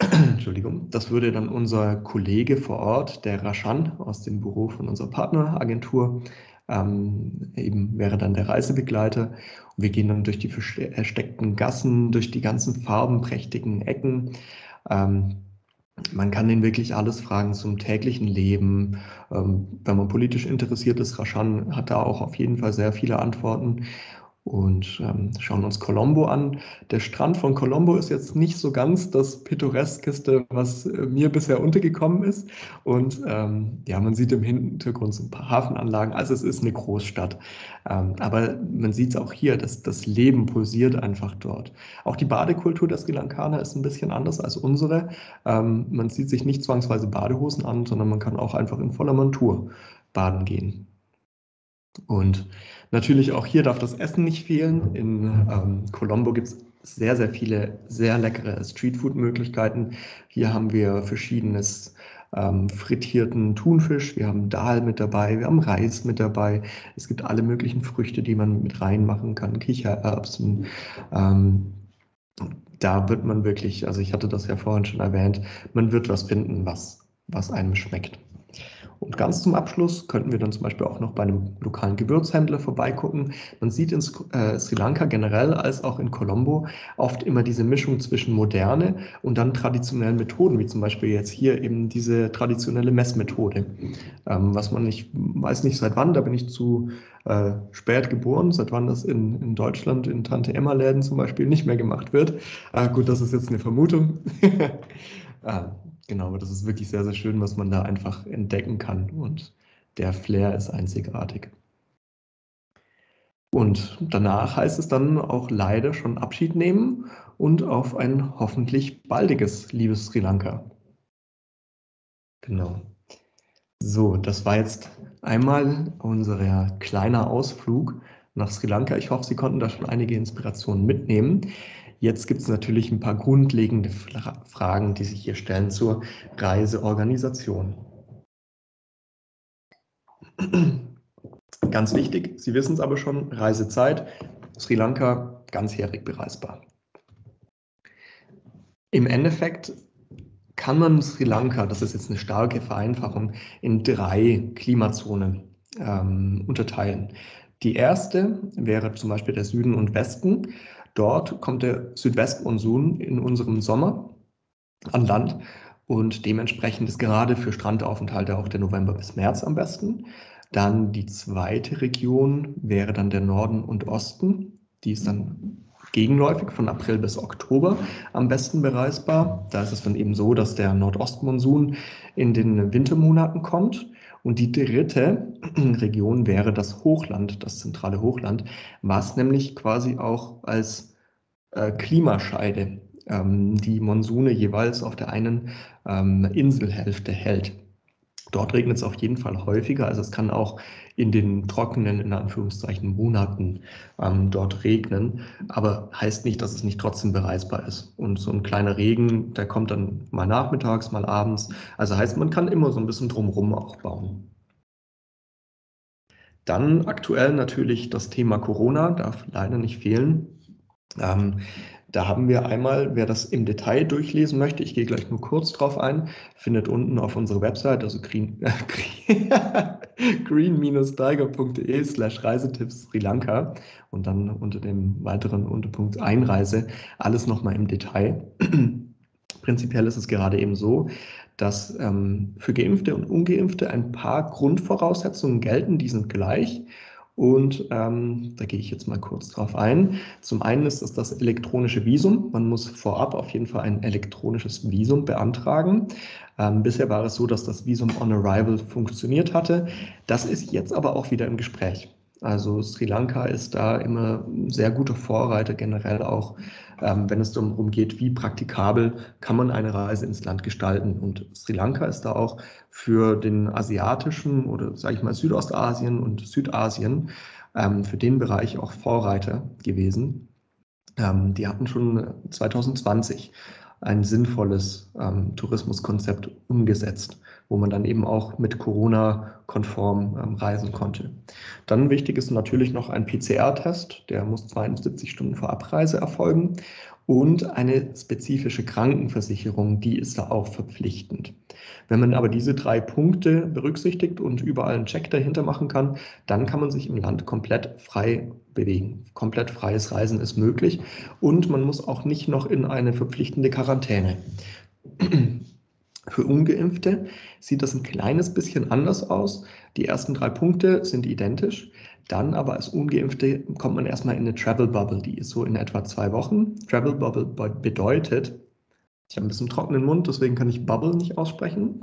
Entschuldigung, das würde dann unser Kollege vor Ort, der Rashan aus dem Büro von unserer Partneragentur, ähm, eben wäre dann der Reisebegleiter. Und wir gehen dann durch die versteckten Gassen, durch die ganzen farbenprächtigen Ecken. Ähm, Man kann den wirklich alles fragen zum täglichen Leben. Ähm, wenn man politisch interessiert ist, Rashan hat da auch auf jeden Fall sehr viele Antworten. Und ähm, schauen uns Colombo an. Der Strand von Colombo ist jetzt nicht so ganz das Pittoreskeste, was äh, mir bisher untergekommen ist. Und ähm, ja, man sieht im Hintergrund so ein paar Hafenanlagen. Also es ist eine Großstadt. Ähm, aber man sieht es auch hier, dass das Leben pulsiert einfach dort. Auch die Badekultur der Sri Lankaner ist ein bisschen anders als unsere. Ähm, man zieht sich nicht zwangsweise Badehosen an, sondern man kann auch einfach in voller Montur baden gehen. Und natürlich auch hier darf das Essen nicht fehlen. In ähm, Colombo gibt es sehr, sehr viele sehr leckere Streetfood-Möglichkeiten. Hier haben wir verschiedenes ähm, frittierten Thunfisch, wir haben Dal mit dabei, wir haben Reis mit dabei. Es gibt alle möglichen Früchte, die man mit reinmachen kann, Kichererbsen. Ähm, da wird man wirklich, also ich hatte das ja vorhin schon erwähnt, man wird was finden, was, was einem schmeckt. Und ganz zum Abschluss könnten wir dann zum Beispiel auch noch bei einem lokalen Gewürzhändler vorbeigucken. Man sieht in äh, Sri Lanka generell als auch in Colombo oft immer diese Mischung zwischen Moderne und dann traditionellen Methoden, wie zum Beispiel jetzt hier eben diese traditionelle Messmethode. Ähm, was man nicht, weiß nicht seit wann, da bin ich zu äh, spät geboren, seit wann das in, in Deutschland in Tante-Emma-Läden zum Beispiel nicht mehr gemacht wird. Äh, gut, das ist jetzt eine Vermutung. Ah, genau, aber das ist wirklich sehr, sehr schön, was man da einfach entdecken kann und der Flair ist einzigartig. Und danach heißt es dann auch leider schon Abschied nehmen und auf ein hoffentlich baldiges, liebes Sri Lanka. Genau. So, das war jetzt einmal unser kleiner Ausflug nach Sri Lanka. Ich hoffe, Sie konnten da schon einige Inspirationen mitnehmen. Jetzt gibt es natürlich ein paar grundlegende Fra Fragen, die sich hier stellen zur Reiseorganisation. Ganz wichtig, Sie wissen es aber schon, Reisezeit, Sri Lanka ganzjährig bereisbar. Im Endeffekt kann man Sri Lanka, das ist jetzt eine starke Vereinfachung, in drei Klimazonen ähm, unterteilen. Die erste wäre zum Beispiel der Süden und Westen. Dort kommt der Südwestmonsun in unserem Sommer an Land und dementsprechend ist gerade für Strandaufenthalte auch der November bis März am besten. Dann die zweite Region wäre dann der Norden und Osten. Die ist dann gegenläufig von April bis Oktober am besten bereisbar. Da ist es dann eben so, dass der Nordostmonsun in den Wintermonaten kommt. Und die dritte Region wäre das Hochland, das zentrale Hochland, was nämlich quasi auch als äh, Klimascheide ähm, die Monsune jeweils auf der einen ähm, Inselhälfte hält. Dort regnet es auf jeden Fall häufiger, also es kann auch in den trockenen, in Anführungszeichen, Monaten ähm, dort regnen, aber heißt nicht, dass es nicht trotzdem bereisbar ist. Und so ein kleiner Regen, der kommt dann mal nachmittags, mal abends, also heißt, man kann immer so ein bisschen drumherum auch bauen. Dann aktuell natürlich das Thema Corona, darf leider nicht fehlen. Ähm, da haben wir einmal, wer das im Detail durchlesen möchte, ich gehe gleich nur kurz drauf ein, findet unten auf unserer Website, also green, green-tiger punkt de slash Reisetipps Sri Lanka und dann unter dem weiteren Unterpunkt Einreise alles nochmal im Detail. Prinzipiell ist es gerade eben so, dass ähm, für Geimpfte und Ungeimpfte ein paar Grundvoraussetzungen gelten, die sind gleich. Und ähm, da gehe ich jetzt mal kurz drauf ein. Zum einen ist es das elektronische Visum. Man muss vorab auf jeden Fall ein elektronisches Visum beantragen. Ähm, bisher war es so, dass das Visum on Arrival funktioniert hatte. Das ist jetzt aber auch wieder im Gespräch. Also Sri Lanka ist da immer ein sehr guter Vorreiter, generell auch, ähm, wenn es darum geht, wie praktikabel kann man eine Reise ins Land gestalten. Und Sri Lanka ist da auch für den asiatischen oder sage ich mal Südostasien und Südasien, ähm, für den Bereich auch Vorreiter gewesen. Ähm, die hatten schon zwanzig zwanzig ein sinnvolles ähm, Tourismuskonzept umgesetzt, wo man dann eben auch mit Corona-konform ähm, reisen konnte. Dann wichtig ist natürlich noch ein P C R-Test, der muss zweiundsiebzig Stunden vor Abreise erfolgen. und eine spezifische Krankenversicherung, die ist da auch verpflichtend. Wenn man aber diese drei Punkte berücksichtigt und überall einen Check dahinter machen kann, dann kann man sich im Land komplett frei bewegen. Komplett freies Reisen ist möglich und man muss auch nicht noch in eine verpflichtende Quarantäne. Für Ungeimpfte sieht das ein kleines bisschen anders aus. Die ersten drei Punkte sind identisch. Dann aber als Ungeimpfte kommt man erstmal in eine Travel Bubble, die ist so in etwa zwei Wochen. Travel Bubble bedeutet, ich habe ein bisschen trockenen Mund, deswegen kann ich Bubble nicht aussprechen.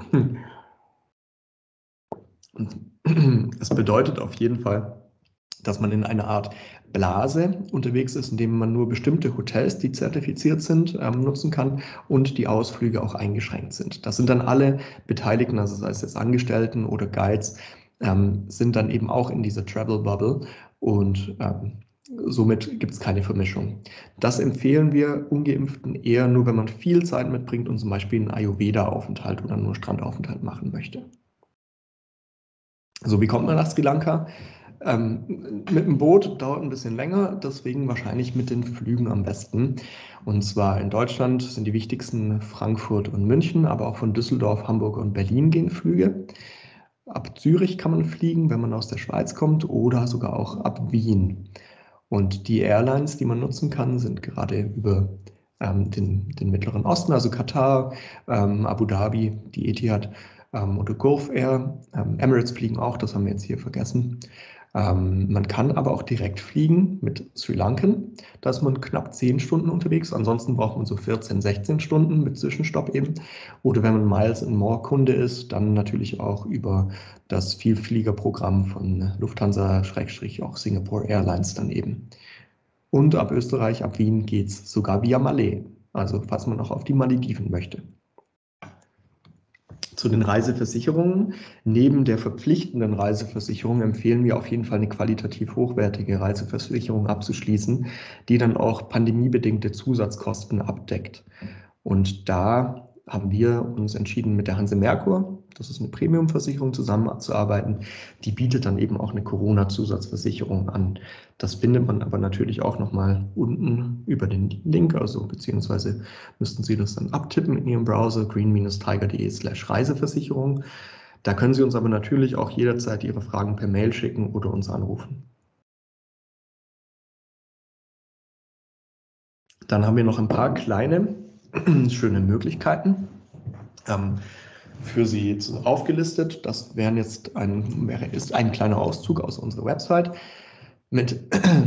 Und es bedeutet auf jeden Fall, dass man in einer Art Blase unterwegs ist, in dem man nur bestimmte Hotels, die zertifiziert sind, ähm, nutzen kann und die Ausflüge auch eingeschränkt sind. Das sind dann alle Beteiligten, also sei es jetzt Angestellten oder Guides, ähm, sind dann eben auch in dieser Travel Bubble und ähm, somit gibt es keine Vermischung. Das empfehlen wir Ungeimpften eher nur, wenn man viel Zeit mitbringt und zum Beispiel einen Ayurveda-Aufenthalt oder nur Strandaufenthalt machen möchte. So, wie kommt man nach Sri Lanka? Ähm, mit dem Boot dauert ein bisschen länger, deswegen wahrscheinlich mit den Flügen am besten. Und zwar in Deutschland sind die wichtigsten Frankfurt und München, aber auch von Düsseldorf, Hamburg und Berlin gehen Flüge. Ab Zürich kann man fliegen, wenn man aus der Schweiz kommt, oder sogar auch ab Wien. Und die Airlines, die man nutzen kann, sind gerade über ähm, den, den Mittleren Osten, also Katar, ähm, Abu Dhabi, die Etihad ähm, oder Gulf Air. Ähm, Emirates fliegen auch, das haben wir jetzt hier vergessen. Ähm, man kann aber auch direkt fliegen mit Sri Lankan. Da ist man knapp zehn Stunden unterwegs. Ansonsten braucht man so vierzehn, sechzehn Stunden mit Zwischenstopp eben. Oder wenn man Miles and More Kunde ist, dann natürlich auch über das Vielfliegerprogramm von Lufthansa, Schrägstrich auch Singapore Airlines dann eben. Und ab Österreich, ab Wien geht es sogar via Malé. Also falls man auch auf die Malediven möchte. Zu den Reiseversicherungen. Neben der verpflichtenden Reiseversicherung empfehlen wir auf jeden Fall eine qualitativ hochwertige Reiseversicherung abzuschließen, die dann auch pandemiebedingte Zusatzkosten abdeckt. Und da haben wir uns entschieden, mit der Hanse Merkur, das ist eine Premium-Versicherung, zusammenzuarbeiten. Die bietet dann eben auch eine Corona-Zusatzversicherung an. Das findet man aber natürlich auch nochmal unten über den Link, also beziehungsweise müssten Sie das dann abtippen in Ihrem Browser, green-tiger.de slash Reiseversicherung. Da können Sie uns aber natürlich auch jederzeit Ihre Fragen per Mail schicken oder uns anrufen. Dann haben wir noch ein paar kleine, schöne Möglichkeiten ähm, für Sie aufgelistet. Das wären jetzt ein, wäre, ist ein kleiner Auszug aus unserer Website mit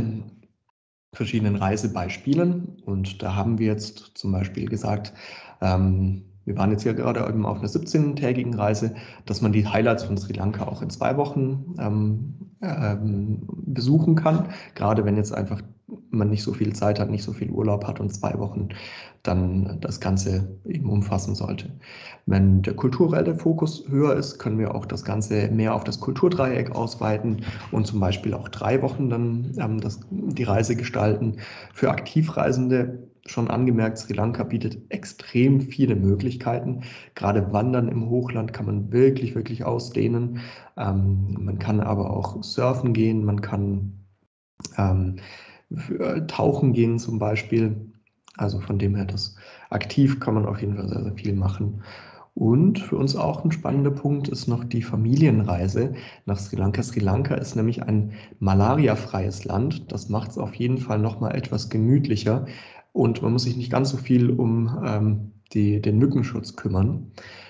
verschiedenen Reisebeispielen. Und da haben wir jetzt zum Beispiel gesagt, ähm, wir waren jetzt ja gerade eben auf einer siebzehntägigen Reise, dass man die Highlights von Sri Lanka auch in zwei Wochen ähm, ähm, besuchen kann. Gerade wenn jetzt einfach man nicht so viel Zeit hat, nicht so viel Urlaub hat und zwei Wochen dann das Ganze eben umfassen sollte. Wenn der kulturelle Fokus höher ist, können wir auch das Ganze mehr auf das Kulturdreieck ausweiten und zum Beispiel auch drei Wochen dann ähm, das, die Reise gestalten. Für Aktivreisende schon angemerkt, Sri Lanka bietet extrem viele Möglichkeiten. Gerade Wandern im Hochland kann man wirklich, wirklich ausdehnen. Ähm, man kann aber auch surfen gehen, man kann ähm, tauchen gehen zum Beispiel. Also von dem her, das aktiv kann man auf jeden Fall sehr, sehr viel machen. Und für uns auch ein spannender Punkt ist noch die Familienreise nach Sri Lanka. Sri Lanka ist nämlich ein malariafreies Land. Das macht es auf jeden Fall noch mal etwas gemütlicher und man muss sich nicht ganz so viel um ähm, die, den Mückenschutz kümmern.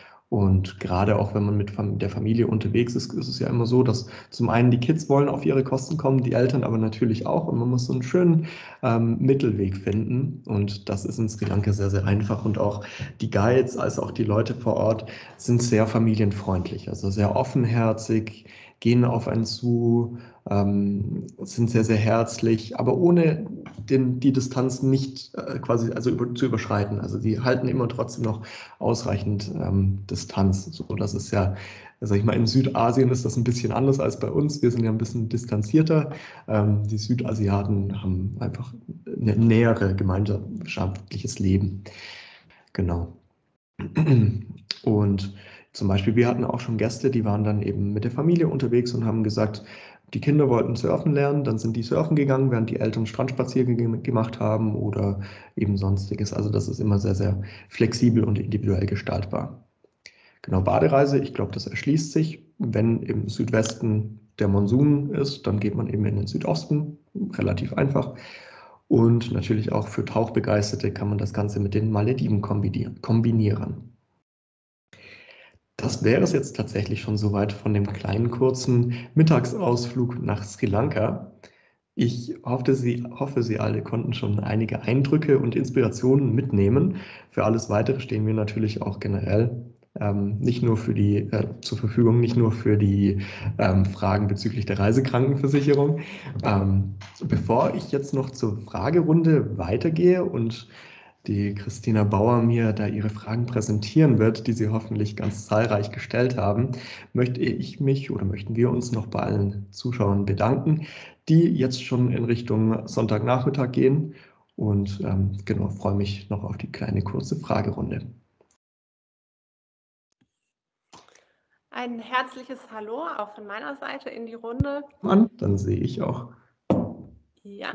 Und gerade auch wenn man mit der Familie unterwegs ist, ist es ja immer so, dass zum einen die Kids wollen auf ihre Kosten kommen, die Eltern aber natürlich auch. Und man muss so einen schönen ähm, Mittelweg finden. Und das ist in Sri Lanka sehr, sehr einfach. Und auch die Guides, als auch die Leute vor Ort, sind sehr familienfreundlich, also sehr offenherzig, gehen auf einen zu, ähm, sind sehr, sehr herzlich, aber ohne den, die Distanz nicht äh, quasi also über, zu überschreiten. Also die halten immer trotzdem noch ausreichend ähm, Distanz. So, das ist ja, sag ich mal, in Südasien ist das ein bisschen anders als bei uns. Wir sind ja ein bisschen distanzierter. Ähm, die Südasiaten haben einfach ein nähere gemeinschaftliches Leben. Genau. Und zum Beispiel, wir hatten auch schon Gäste, die waren dann eben mit der Familie unterwegs und haben gesagt, Die Kinder wollten surfen lernen, dann sind die surfen gegangen, während die Eltern Strandspaziergänge gemacht haben oder eben sonstiges. Also das ist immer sehr, sehr flexibel und individuell gestaltbar. Genau, Badereise, ich glaube, das erschließt sich. Wenn im Südwesten der Monsun ist, dann geht man eben in den Südosten, relativ einfach. Und natürlich auch für Tauchbegeisterte kann man das Ganze mit den Malediven kombinieren. Das wäre es jetzt tatsächlich schon soweit von dem kleinen kurzen Mittagsausflug nach Sri Lanka. Ich hoffe Sie, hoffe, Sie alle konnten schon einige Eindrücke und Inspirationen mitnehmen. Für alles Weitere stehen wir natürlich auch generell ähm, nicht nur für die, äh, zur Verfügung, nicht nur für die ähm, Fragen bezüglich der Reisekrankenversicherung. Ähm, bevor ich jetzt noch zur Fragerunde weitergehe und die Christina Bauer mir da ihre Fragen präsentieren wird, die Sie hoffentlich ganz zahlreich gestellt haben, möchte ich mich oder möchten wir uns noch bei allen Zuschauern bedanken, die jetzt schon in Richtung Sonntagnachmittag gehen. Und ähm, genau, freue mich noch auf die kleine kurze Fragerunde. Ein herzliches Hallo auch von meiner Seite in die Runde. Mann, dann sehe ich auch. Ja.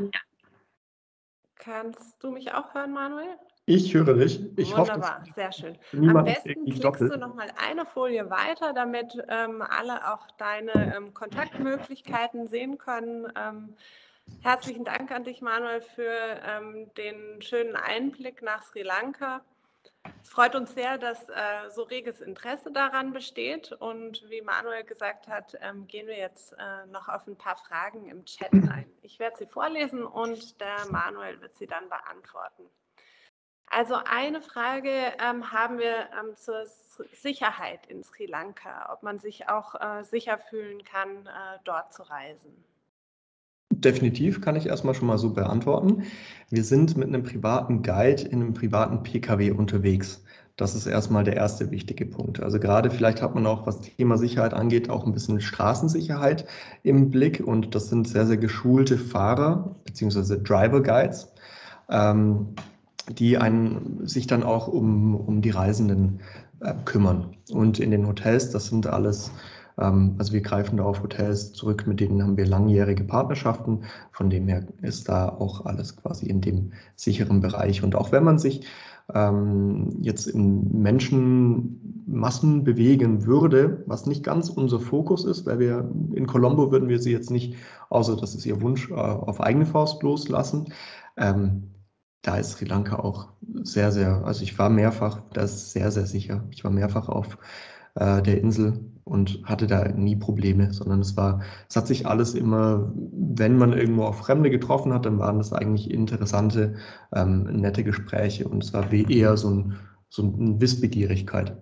Kannst du mich auch hören, Manuel? Ich höre dich. Ich Wunderbar, hoffe, sehr schön. niemand Am besten klickst doppelt. du noch mal eine Folie weiter, damit ähm, alle auch deine ähm, Kontaktmöglichkeiten sehen können. Ähm, herzlichen Dank an dich, Manuel, für ähm, den schönen Einblick nach Sri Lanka. Es freut uns sehr, dass äh, so reges Interesse daran besteht. Und wie Manuel gesagt hat, ähm, gehen wir jetzt äh, noch auf ein paar Fragen im Chat ein. Ich werde sie vorlesen und der Manuel wird sie dann beantworten. Also eine Frage ähm, haben wir ähm, zur Sicherheit in Sri Lanka, ob man sich auch äh, sicher fühlen kann, äh, dort zu reisen. Definitiv, kann ich erstmal schon mal so beantworten. Wir sind mit einem privaten Guide in einem privaten P K W unterwegs. Das ist erstmal der erste wichtige Punkt. Also gerade vielleicht hat man auch, was Thema Sicherheit angeht, auch ein bisschen Straßensicherheit im Blick. Und das sind sehr, sehr geschulte Fahrer bzw. Driver Guides, ähm, die einen, sich dann auch um, um die Reisenden äh, kümmern. Und in den Hotels, das sind alles also wir greifen da auf Hotels zurück, mit denen haben wir langjährige Partnerschaften. Von dem her ist da auch alles quasi in dem sicheren Bereich. Und auch wenn man sich ähm, jetzt in Menschenmassen bewegen würde, was nicht ganz unser Fokus ist, weil wir in Colombo würden wir sie jetzt nicht, außer das ist ihr Wunsch, äh, auf eigene Faust loslassen. Ähm, da ist Sri Lanka auch sehr, sehr, also ich war mehrfach, das ist sehr, sehr sicher. Ich war mehrfach auf äh, der Insel und hatte da nie Probleme, sondern es war, es hat sich alles immer, wenn man irgendwo auf Fremde getroffen hat, dann waren das eigentlich interessante, ähm, nette Gespräche und es war wie eher so ein, so eine Wissbegierigkeit.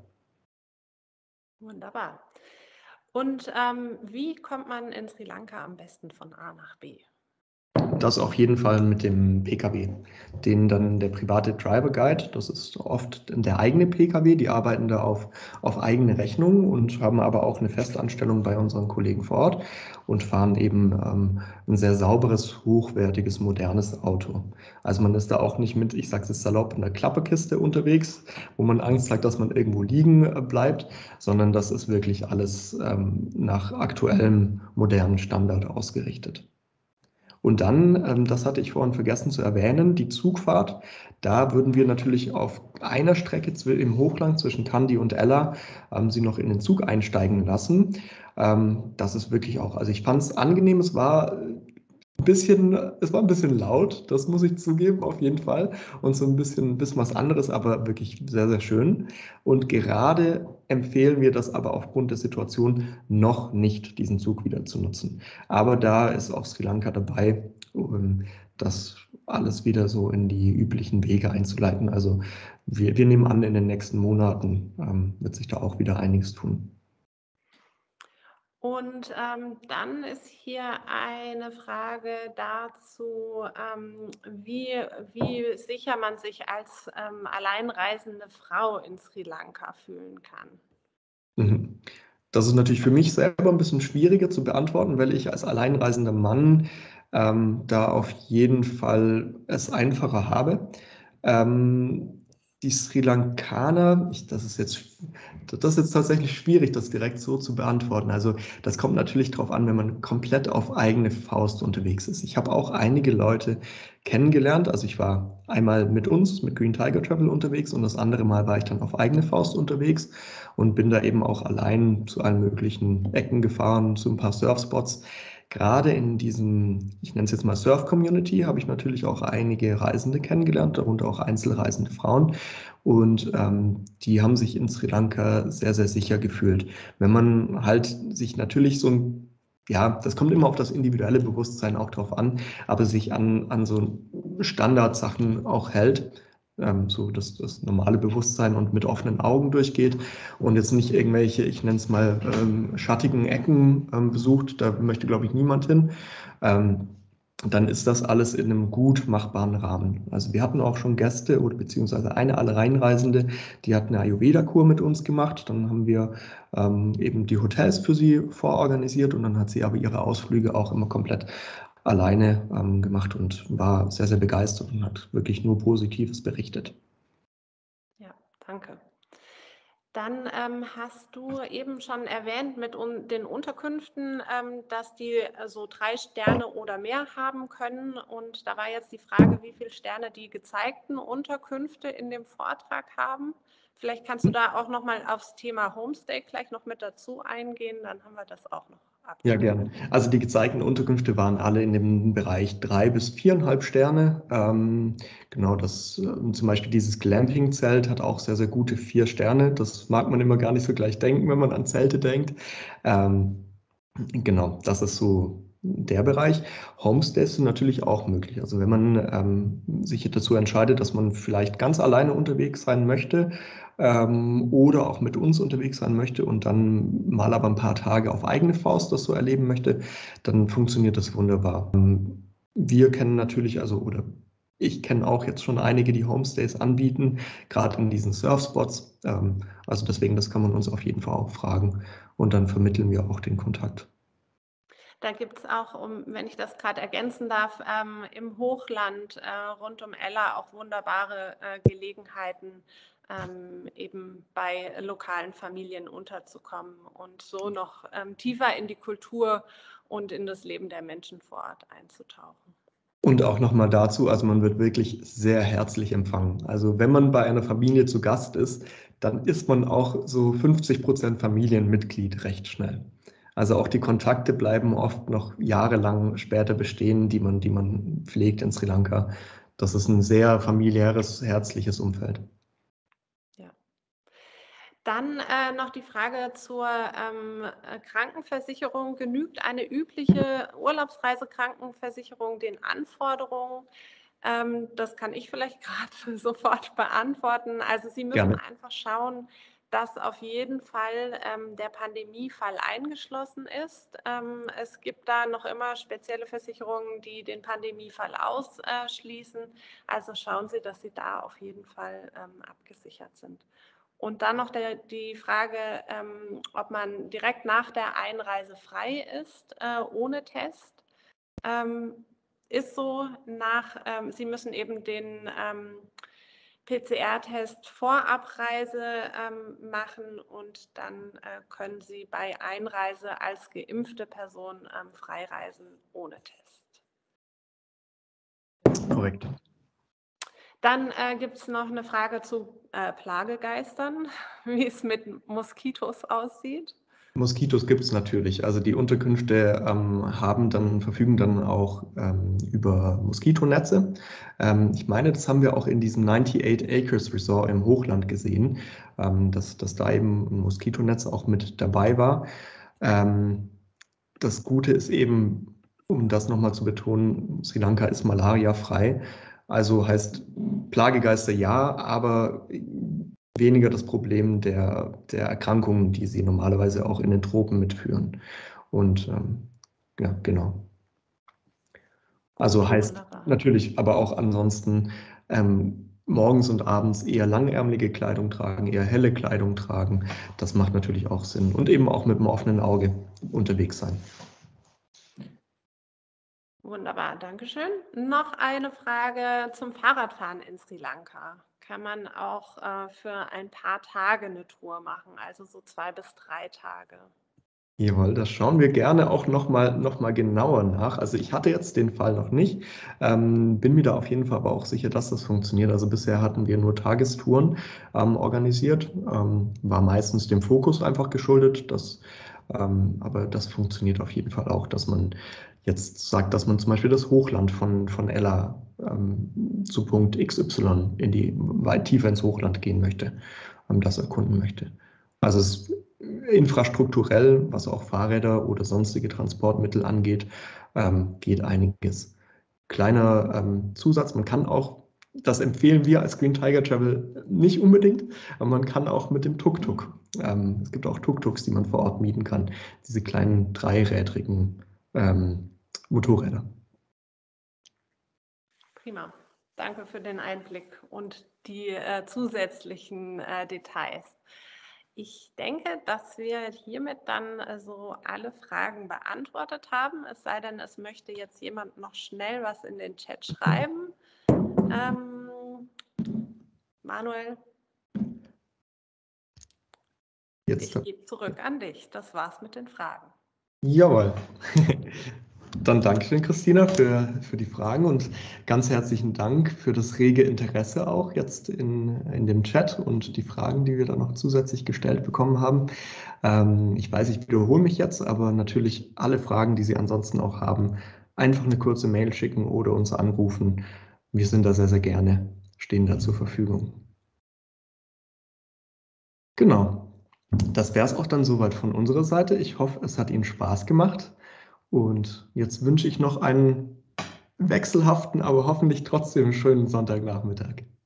Wunderbar. Und ähm, wie kommt man in Sri Lanka am besten von A nach B? Das auf jeden Fall mit dem P K W, den dann der private Driver Guide, das ist oft der eigene P K W, die arbeiten da auf, auf eigene Rechnung und haben aber auch eine Festanstellung bei unseren Kollegen vor Ort und fahren eben ähm, ein sehr sauberes, hochwertiges, modernes Auto. Also man ist da auch nicht mit, ich sage es salopp, in der Klapperkiste unterwegs, wo man Angst hat, dass man irgendwo liegen bleibt, sondern das ist wirklich alles ähm, nach aktuellem, modernen Standard ausgerichtet. Und dann, ähm, das hatte ich vorhin vergessen zu erwähnen, die Zugfahrt. Da würden wir natürlich auf einer Strecke im Hochland zwischen Kandy und Ella ähm, sie noch in den Zug einsteigen lassen. Ähm, das ist wirklich auch, also ich fand es angenehm, es war ein bisschen, es war ein bisschen laut, das muss ich zugeben, auf jeden Fall. Und so ein bisschen, ein bisschen was anderes, aber wirklich sehr, sehr schön. Und gerade empfehlen wir das aber aufgrund der Situation noch nicht, diesen Zug wieder zu nutzen. Aber da ist auch Sri Lanka dabei, um das alles wieder so in die üblichen Wege einzuleiten. Also wir, wir nehmen an, in den nächsten Monaten ähm, wird sich da auch wieder einiges tun. Und ähm, dann ist hier eine Frage dazu, ähm, wie, wie sicher man sich als ähm, alleinreisende Frau in Sri Lanka fühlen kann. Mhm. Das ist natürlich für mich selber ein bisschen schwieriger zu beantworten, weil ich als alleinreisender Mann ähm, da auf jeden Fall es einfacher habe. Ähm, Die Sri Lankaner, ich, das ist jetzt, das ist jetzt tatsächlich schwierig, das direkt so zu beantworten. Also das kommt natürlich darauf an, wenn man komplett auf eigene Faust unterwegs ist. Ich habe auch einige Leute kennengelernt. Also ich war einmal mit uns, mit Green Tiger Travel unterwegs und das andere Mal war ich dann auf eigene Faust unterwegs und bin da eben auch allein zu allen möglichen Ecken gefahren, zu ein paar Surfspots. Gerade in diesem, ich nenne es jetzt mal Surf-Community, habe ich natürlich auch einige Reisende kennengelernt, darunter auch einzelreisende Frauen. Und ähm, die haben sich in Sri Lanka sehr, sehr sicher gefühlt. Wenn man halt sich natürlich so ein, ja, das kommt immer auf das individuelle Bewusstsein auch drauf an, aber sich an, an so Standardsachen auch hält, ähm, so das, das normale Bewusstsein und mit offenen Augen durchgeht und jetzt nicht irgendwelche, ich nenne es mal, ähm, schattigen Ecken ähm, besucht, da möchte, glaube ich, niemand hin. Ähm, dann ist das alles in einem gut machbaren Rahmen. Also wir hatten auch schon Gäste oder beziehungsweise eine Alleinreisende, die hat eine Ayurveda-Kur mit uns gemacht. Dann haben wir ähm, eben die Hotels für sie vororganisiert und dann hat sie aber ihre Ausflüge auch immer komplett alleine ähm, gemacht und war sehr, sehr begeistert und hat wirklich nur Positives berichtet. Ja, danke. Dann ähm, hast du eben schon erwähnt mit un den Unterkünften, ähm, dass die äh, so drei Sterne oder mehr haben können. Und da war jetzt die Frage, wie viele Sterne die gezeigten Unterkünfte in dem Vortrag haben. Vielleicht kannst du da auch noch mal aufs Thema Homestay gleich noch mit dazu eingehen, dann haben wir das auch noch Ja, abgedeckt. gerne. Also die gezeigten Unterkünfte waren alle in dem Bereich drei bis viereinhalb Sterne. Ähm, genau, das äh, zum Beispiel dieses Glamping-Zelt hat auch sehr, sehr gute vier Sterne. Das mag man immer gar nicht so gleich denken, wenn man an Zelte denkt. Ähm, genau, das ist so der Bereich. Homestays sind natürlich auch möglich. Also wenn man ähm, sich dazu entscheidet, dass man vielleicht ganz alleine unterwegs sein möchte, ähm, oder auch mit uns unterwegs sein möchte und dann mal aber ein paar Tage auf eigene Faust das so erleben möchte, dann funktioniert das wunderbar. Ähm, Wir kennen natürlich, also oder ich kenne auch jetzt schon einige, die Homestays anbieten, gerade in diesen Surfspots. Ähm, also deswegen, das kann man uns auf jeden Fall auch fragen und dann vermitteln wir auch den Kontakt. Da gibt es auch, um, wenn ich das gerade ergänzen darf, ähm, im Hochland äh, rund um Ella auch wunderbare äh, Gelegenheiten, ähm, eben bei lokalen Familien unterzukommen und so noch ähm, tiefer in die Kultur und in das Leben der Menschen vor Ort einzutauchen. Und auch nochmal dazu, also man wird wirklich sehr herzlich empfangen. Also wenn man bei einer Familie zu Gast ist, dann ist man auch so fünfzig Prozent Familienmitglied recht schnell. Also auch die Kontakte bleiben oft noch jahrelang später bestehen, die man, die man pflegt in Sri Lanka. Das ist ein sehr familiäres, herzliches Umfeld. Ja. Dann äh, noch die Frage zur ähm, äh, Krankenversicherung. Genügt eine übliche Urlaubsreisekrankenversicherung den Anforderungen? Ähm, das kann ich vielleicht gerade sofort beantworten. Also Sie müssen Gerne. einfach schauen, dass auf jeden Fall ähm, der Pandemiefall eingeschlossen ist. Ähm, es gibt da noch immer spezielle Versicherungen, die den Pandemiefall ausschließen. Also schauen Sie, dass Sie da auf jeden Fall ähm, abgesichert sind. Und dann noch der, die Frage, ähm, ob man direkt nach der Einreise frei ist, äh, ohne Test. Ähm, ist so nach, ähm, Sie müssen eben den ähm, P C R-Test vor Abreise ähm, machen und dann äh, können Sie bei Einreise als geimpfte Person ähm, freireisen ohne Test. Korrekt. Dann äh, gibt es noch eine Frage zu äh, Plagegeistern, wie es mit Moskitos aussieht. Moskitos gibt es natürlich. Also die Unterkünfte ähm, haben dann, verfügen dann auch ähm, über Moskitonetze. Ähm, ich meine, das haben wir auch in diesem neunundachtzig Acres Resort im Hochland gesehen, ähm, dass, dass da eben ein Moskitonetz auch mit dabei war. Ähm, das Gute ist eben, um das nochmal zu betonen, Sri Lanka ist malariafrei. Also heißt Plagegeister ja, aber weniger das Problem der, der Erkrankungen, die sie normalerweise auch in den Tropen mitführen. Und ähm, ja, genau. Gut, Also heißt wunderbar. natürlich aber auch ansonsten ähm, morgens und abends eher langärmelige Kleidung tragen, eher helle Kleidung tragen. Das macht natürlich auch Sinn. Und eben auch mit einem offenen Auge unterwegs sein. Wunderbar, Dankeschön. Noch eine Frage zum Fahrradfahren in Sri Lanka. Kann man auch äh, für ein paar Tage eine Tour machen, also so zwei bis drei Tage? Jawohl, das schauen wir gerne auch noch mal noch mal genauer nach. Also, ich hatte jetzt den Fall noch nicht, ähm, bin mir da auf jeden Fall aber auch sicher, dass das funktioniert. Also, bisher hatten wir nur Tagestouren, ähm, organisiert, ähm, war meistens dem Fokus einfach geschuldet, das ähm, aber das funktioniert auf jeden Fall auch, dass man jetzt sagt, dass man zum Beispiel das Hochland von von Ella, ähm, zu Punkt X Y in die weit tiefer ins Hochland gehen möchte, ähm, das erkunden möchte. Also, es infrastrukturell, was auch Fahrräder oder sonstige Transportmittel angeht, ähm, geht einiges. Kleiner ähm, Zusatz, man kann auch, das empfehlen wir als Green Tiger Travel nicht unbedingt, aber man kann auch mit dem Tuk-Tuk. Ähm, es gibt auch Tuk-Tuks, die man vor Ort mieten kann, diese kleinen dreirädrigen ähm, Motorräder. Prima. Danke für den Einblick und die äh, zusätzlichen äh, Details. Ich denke, dass wir hiermit dann äh, so alle Fragen beantwortet haben. Es sei denn, es möchte jetzt jemand noch schnell was in den Chat schreiben. Ähm, Manuel, Jetzt, ich gebe zurück an dich. Das war's mit den Fragen. jawohl. Dann Dankeschön, Christina, für, für die Fragen und ganz herzlichen Dank für das rege Interesse auch jetzt in, in dem Chat und die Fragen, die wir da noch zusätzlich gestellt bekommen haben. Ähm, ich weiß, ich wiederhole mich jetzt, aber natürlich alle Fragen, die Sie ansonsten auch haben, einfach eine kurze Mail schicken oder uns anrufen. Wir sind da sehr, sehr gerne, stehen da zur Verfügung. Genau. Das wäre es auch dann soweit von unserer Seite. Ich hoffe, es hat Ihnen Spaß gemacht. Und jetzt wünsche ich noch einen wechselhaften, aber hoffentlich trotzdem schönen Sonntagnachmittag.